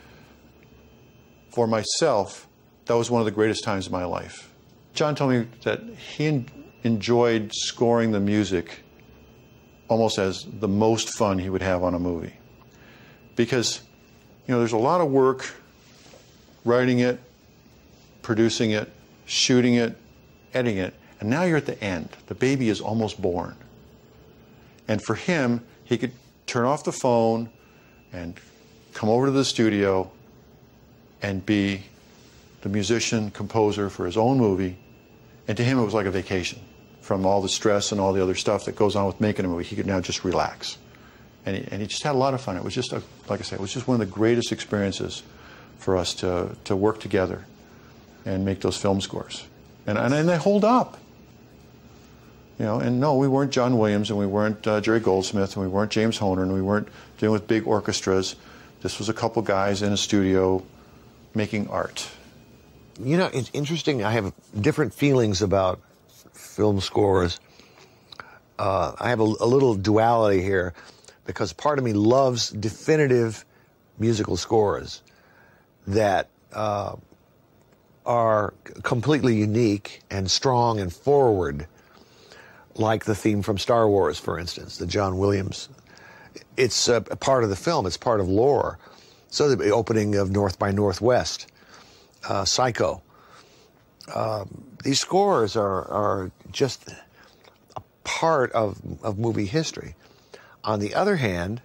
for myself, that was one of the greatest times of my life. John told me that he en enjoyed scoring the music almost as the most fun he would have on a movie. Because, you know, there's a lot of work writing it, producing it, shooting it, editing it, and now you're at the end. The baby is almost born. And for him, he could turn off the phone and come over to the studio and be the musician, composer for his own movie. And to him, it was like a vacation from all the stress and all the other stuff that goes on with making a movie. He could now just relax. And he, and he just had a lot of fun. It was just, a, like I said, it was just one of the greatest experiences for us to, to work together and make those film scores. And, and, and they hold up. You know, and no, we weren't John Williams, and we weren't uh, Jerry Goldsmith, and we weren't James Horner, and we weren't dealing with big orchestras. This was a couple guys in a studio making art. You know, it's interesting. I have different feelings about film scores. Uh, I have a, a little duality here, because part of me loves definitive musical scores that uh, are completely unique and strong and forward, like the theme from Star Wars, for instance, the John Williams. It's a, a part of the film. It's part of lore. So the opening of North by Northwest, uh, Psycho. Um, these scores are, are just a part of, of movie history. On the other hand,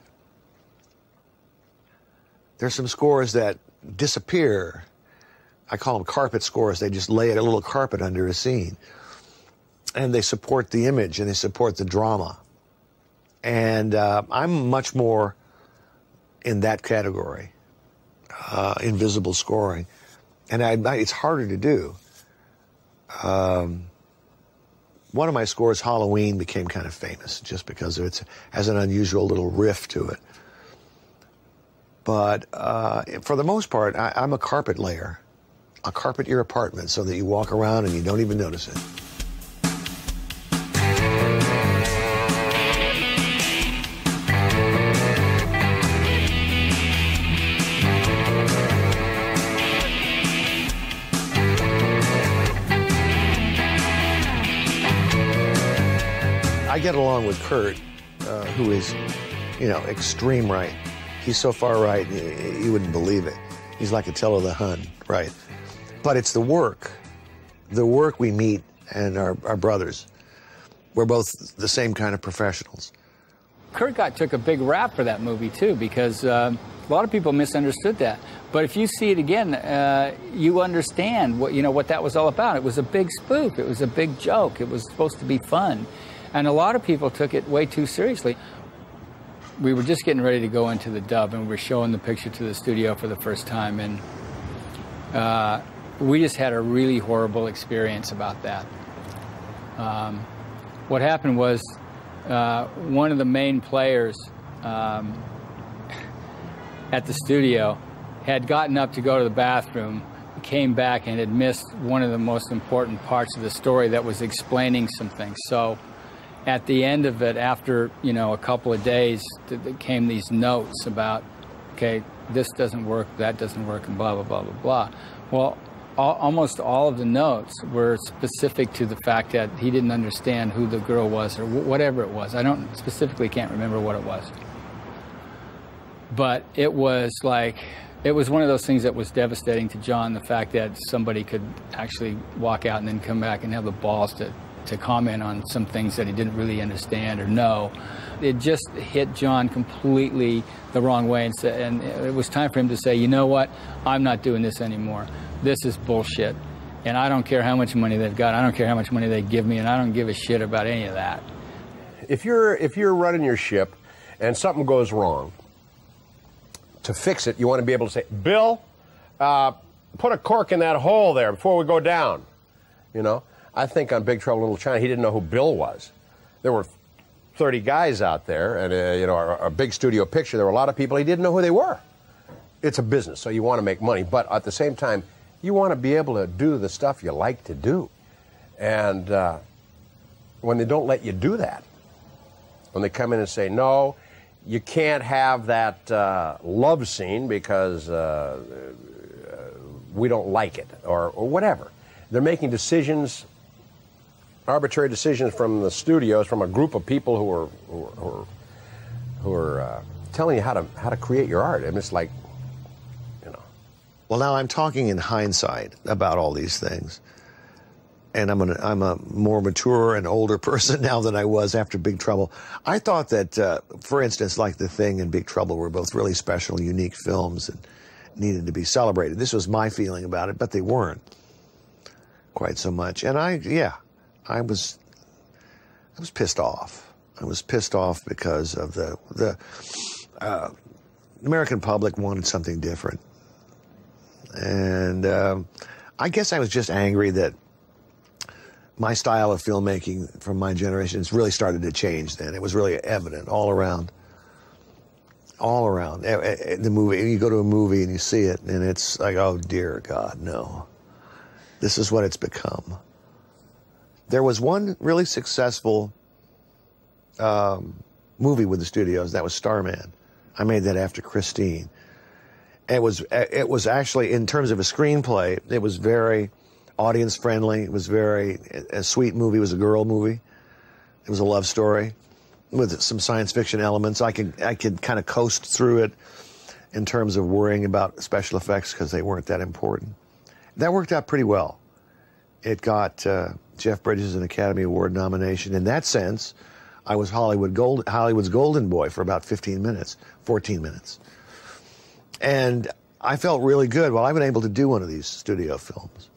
there's some scores that disappear. I call them carpet scores. They just lay a little carpet under a scene. And they support the image and they support the drama. And uh, I'm much more in that category, uh, invisible scoring. And I, I, it's harder to do. Um, one of my scores, Halloween, became kind of famous just because of it has an unusual little riff to it. But uh, for the most part, I, I'm a carpet layer. I'll carpet your apartment so that you walk around and you don't even notice it. I get along with Kurt, uh, who is, you know, extreme right. He's so far right, you, you wouldn't believe it. He's like Attila the Hun, right? But it's the work, the work we meet and our, our brothers. We're both the same kind of professionals. Kurt got took a big rap for that movie, too, because uh, a lot of people misunderstood that. But if you see it again, uh, you understand what, you know, what that was all about. It was a big spoof. It was a big joke. It was supposed to be fun. And a lot of people took it way too seriously. We were just getting ready to go into the dub, and we were showing the picture to the studio for the first time. And uh, we just had a really horrible experience about that. Um, what happened was uh, one of the main players um, at the studio had gotten up to go to the bathroom, came back, and had missed one of the most important parts of the story that was explaining some things. So at the end of it, after, you know, a couple of days, th came these notes about, okay, this doesn't work, that doesn't work, and blah, blah, blah, blah, blah. Well, all, almost all of the notes were specific to the fact that he didn't understand who the girl was or wh whatever it was. I don't specifically can't remember what it was. But it was like, it was one of those things that was devastating to John, the fact that somebody could actually walk out and then come back and have the balls to to comment on some things that he didn't really understand or know. It just hit John completely the wrong way, and, so, and it was time for him to say, you know what, I'm not doing this anymore. This is bullshit, and I don't care how much money they've got, I don't care how much money they give me, and I don't give a shit about any of that. If you're, if you're running your ship and something goes wrong, to fix it, you want to be able to say, Bill, uh, put a cork in that hole there before we go down, you know? I think on Big Trouble in Little China, he didn't know who Bill was. There were thirty guys out there, and uh, you know, a, a big studio picture. There were a lot of people he didn't know who they were. It's a business, so you want to make money, but at the same time, you want to be able to do the stuff you like to do. And uh, when they don't let you do that, when they come in and say, no, you can't have that uh, love scene because uh, we don't like it, or, or whatever. They're making decisions, arbitrary decisions from the studios, from a group of people who are who are, who are, who are uh, telling you how to how to create your art. I mean, it's like, you know. Well, now I'm talking in hindsight about all these things, and I'm, an, I'm a more mature and older person now than I was after Big Trouble. I thought that, uh, for instance, like The Thing and Big Trouble were both really special, unique films and needed to be celebrated. This was my feeling about it, but they weren't quite so much. And I, yeah, I was, I was pissed off. I was pissed off because of the, the uh, American public wanted something different. And um, I guess I was just angry that my style of filmmaking from my generation has really started to change then. It was really evident all around. All around. The movie, you go to a movie and you see it, and it's like, oh, dear God, no. This is what it's become. There was one really successful um, movie with the studios. That was Starman. I made that after Christine. It was, it was actually, in terms of a screenplay, it was very audience friendly. It was very, a sweet movie. It was a girl movie. It was a love story with some science fiction elements. I could, I could kind of coast through it in terms of worrying about special effects because they weren't that important. That worked out pretty well. It got uh, Jeff Bridges an Academy Award nomination. In that sense, I was Hollywood Gold, Hollywood's golden boy for about fifteen minutes, fourteen minutes. And I felt really good. Well, I've been able to do one of these studio films.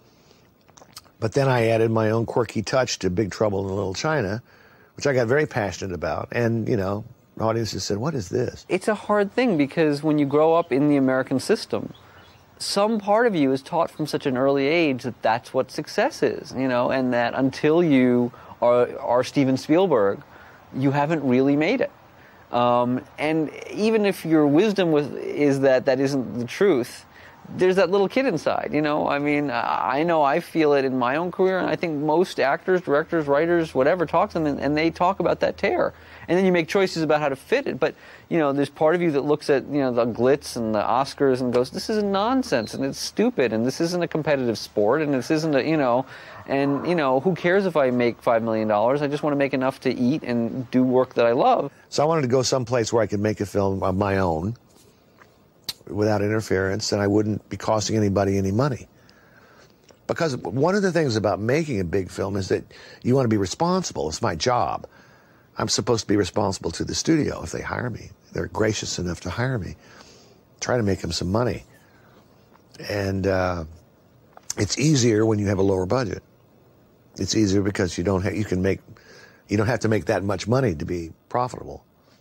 But then I added my own quirky touch to Big Trouble in Little China, which I got very passionate about. And, you know, audiences said, what is this? It's a hard thing because when you grow up in the American system, some part of you is taught from such an early age that that's what success is, you know, and that until you are, are Steven Spielberg, you haven't really made it. Um, and even if your wisdom was, is that that isn't the truth, there's that little kid inside, you know? I mean, I know I feel it in my own career, and I think most actors, directors, writers, whatever, talk to them, and, and they talk about that tear. And then you make choices about how to fit it, but, you know, there's part of you that looks at, you know, the glitz and the Oscars and goes, this is nonsense, and it's stupid, and this isn't a competitive sport, and this isn't a, you know, and, you know, who cares if I make five million dollars? I just want to make enough to eat and do work that I love. So I wanted to go someplace where I could make a film of my own, without interference, and I wouldn't be costing anybody any money. Because one of the things about making a big film is that you want to be responsible. It's my job. I'm supposed to be responsible to the studio if they hire me. They're gracious enough to hire me. Try to make them some money. And uh, it's easier when you have a lower budget. It's easier because you don't have, you can make, you don't have to make that much money to be profitable.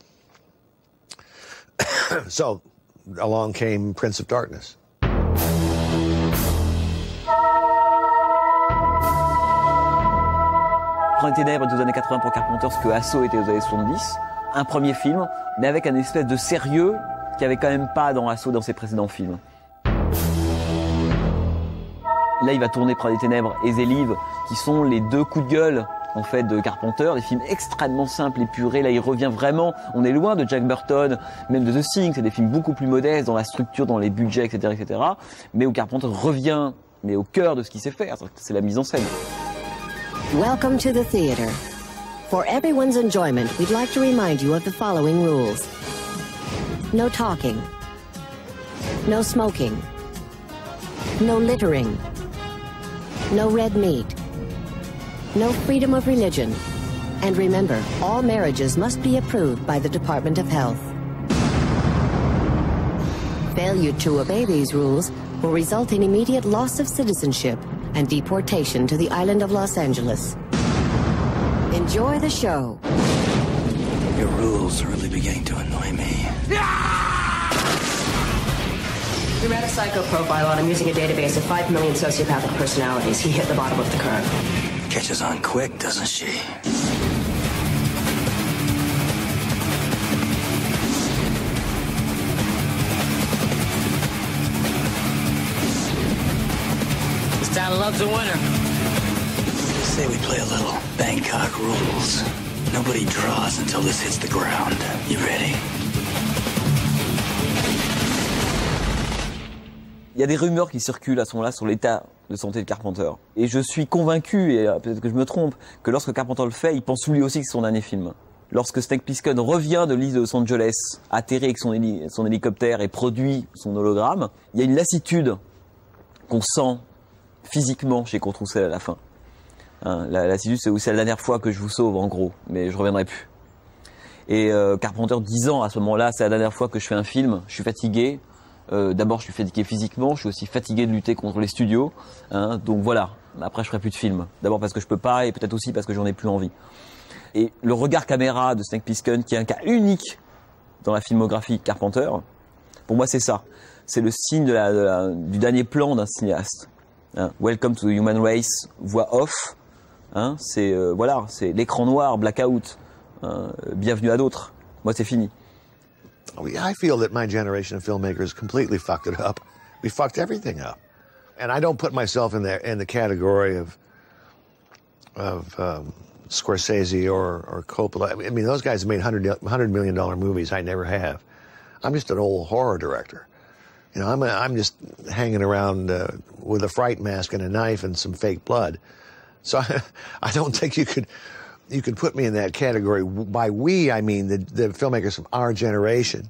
So, along came Prince of Darkness. Printemps des Ténèbres des années quatre-vingts pour Carpenter, ce que Assaut était aux années soixante-dix. Un premier film, mais avec un espèce de sérieux qu'il n'y avait quand même pas dans Assaut dans ses précédents films. Là, il va tourner Printemps des Ténèbres et The Live, qui sont les deux coups de gueule en fait de Carpenter, des films extrêmement simples, épurés. Là, il revient vraiment, on est loin de Jack Burton, même de The Thing, c'est des films beaucoup plus modestes dans la structure, dans les budgets, et cetera, et cetera. Mais où Carpenter revient, mais au cœur de ce qu'il sait faire, c'est la mise en scène. Welcome to the theater. For everyone's enjoyment, we'd like to remind you of the following rules. No talking. No smoking. No littering. No red meat. No freedom of religion. And remember, all marriages must be approved by the Department of Health. Failure to obey these rules will result in immediate loss of citizenship and deportation to the island of Los Angeles. Enjoy the show. Your rules are really beginning to annoy me. We ran a psycho profile on him using a database of five million sociopathic personalities. He hit the bottom of the curve. Catches on quick, doesn't she? This town loves a winner. Say we play a little Bangkok rules. Nobody draws until this hits the ground. You ready? Il y a des rumeurs qui circulent à ce moment-là sur l'état de santé de Carpenter. Et je suis convaincu, et peut-être que je me trompe, que lorsque Carpenter le fait, il pense lui aussi que c'est son dernier film. Lorsque Snake Plissken revient de l'île de Los Angeles, atterrit avec son, héli son hélicoptère et produit son hologramme, il y a une lassitude qu'on sent physiquement chez Kurt Russell à la fin. Hein, la lassitude, c'est aussi la dernière fois que je vous sauve, en gros, mais je reviendrai plus. Et euh, Carpenter disant à ce moment-là, c'est la dernière fois que je fais un film, je suis fatigué. Euh, D'abord, je suis fatigué physiquement, je suis aussi fatigué de lutter contre les studios. Hein, donc voilà, après je ferai plus de films. D'abord parce que je peux pas et peut-être aussi parce que j'en ai plus envie. Et le regard caméra de Snake Plissken, qui est un cas unique dans la filmographie Carpenter, pour moi c'est ça. C'est le signe de la, de la, du dernier plan d'un cinéaste. Hein, Welcome to the Human Race, voix off. Hein, c'est euh, voilà, c'est l'écran noir, blackout. Hein, bienvenue à d'autres. Moi c'est fini. I feel that my generation of filmmakers completely fucked it up. We fucked everything up. And I don't put myself in the, in the category of, of um, Scorsese or, or Coppola. I mean, those guys have made one hundred million dollar movies. I never have. I'm just an old horror director. You know, I'm, a, I'm just hanging around uh, with a fright mask and a knife and some fake blood. So I, I don't think you could... You could put me in that category. By we, I mean the, the filmmakers from our generation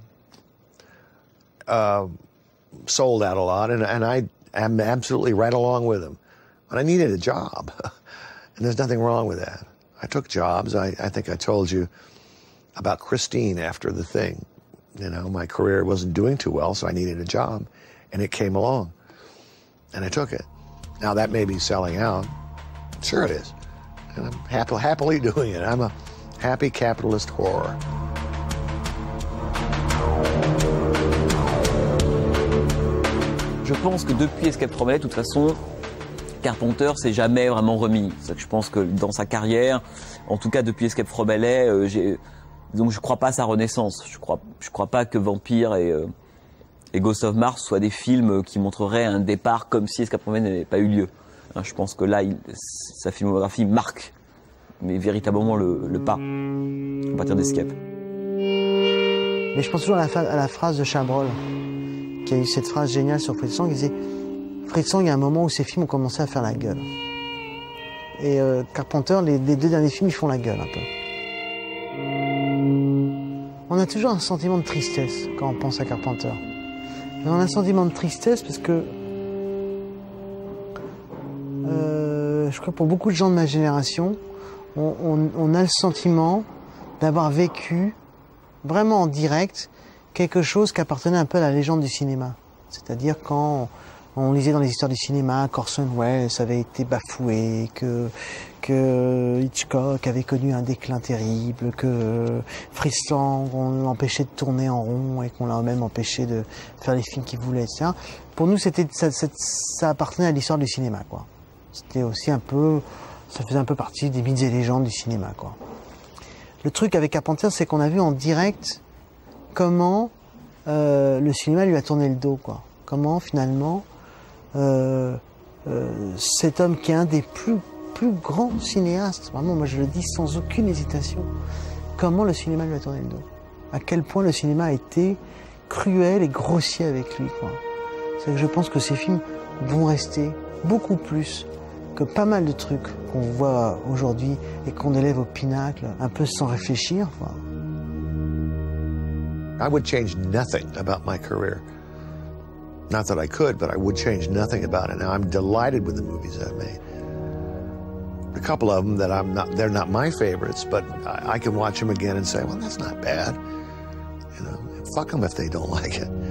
uh, sold out a lot, and, and I am absolutely right along with them. But I needed a job, and there's nothing wrong with that. I took jobs. I, I think I told you about Christine after The Thing. You know, my career wasn't doing too well, so I needed a job, and it came along, and I took it. Now, that may be selling out. Sure it is. And I'm happy, happily doing it. I'm a happy capitalist horror. Je pense que depuis Escape from L A, de toute façon, Carpenter s'est jamais vraiment remis. C'est que je pense que dans sa carrière, en tout cas depuis Escape from L A, euh, j'ai, donc je crois pas à sa renaissance. Je crois, je crois pas que Vampire ait, euh, les Ghosts of Mars soient des films qui montreraient un départ comme si Escape from L A n'avait pas eu lieu. Hein, je pense que là, il, sa filmographie marque, mais véritablement le, le pas à partir d'Escape. Mais je pense toujours à la, à la phrase de Chabrol, qui a eu cette phrase géniale sur Fritz Lang. Il disait, Fritz Lang, il y a un moment où ses films ont commencé à faire la gueule. Et euh, Carpenter, les, les deux derniers films, ils font la gueule un peu. On a toujours un sentiment de tristesse quand on pense à Carpenter. Et on a un sentiment de tristesse parce que euh, je crois que pour beaucoup de gens de ma génération, on, on, on a le sentiment d'avoir vécu vraiment en direct quelque chose qui appartenait un peu à la légende du cinéma. C'est-à-dire quand on lisait dans les histoires du cinéma qu'Orson Welles avait été bafoué, que, que Hitchcock avait connu un déclin terrible, que Fritz Lang, on l'a empêché de tourner en rond et qu'on l'a même empêché de faire les films qu'il voulait, et cetera. Pour nous, c'était, ça, ça, ça appartenait à l'histoire du cinéma, quoi. C'était aussi un peu, ça faisait un peu partie des mythes et légendes du cinéma, quoi. Le truc avec Carpenter, c'est qu'on a vu en direct comment euh, le cinéma lui a tourné le dos, quoi. Comment finalement euh, euh, cet homme qui est un des plus plus grands cinéastes, vraiment, moi je le dis sans aucune hésitation, comment le cinéma lui a tourné le dos. À quel point le cinéma a été cruel et grossier avec lui, quoi. C'est que je pense que ces films vont rester beaucoup plus que pas mal de trucs qu'on voit aujourd'hui et qu'on élève au pinacle, un peu sans réfléchir, quoi. I would change nothing about my career. Not that I could, but I would change nothing about it. Now, I'm delighted with the movies I've made. A couple of them that I'm not, they're not my favorites, but I, I can watch them again and say, well, that's not bad. You know, fuck them if they don't like it.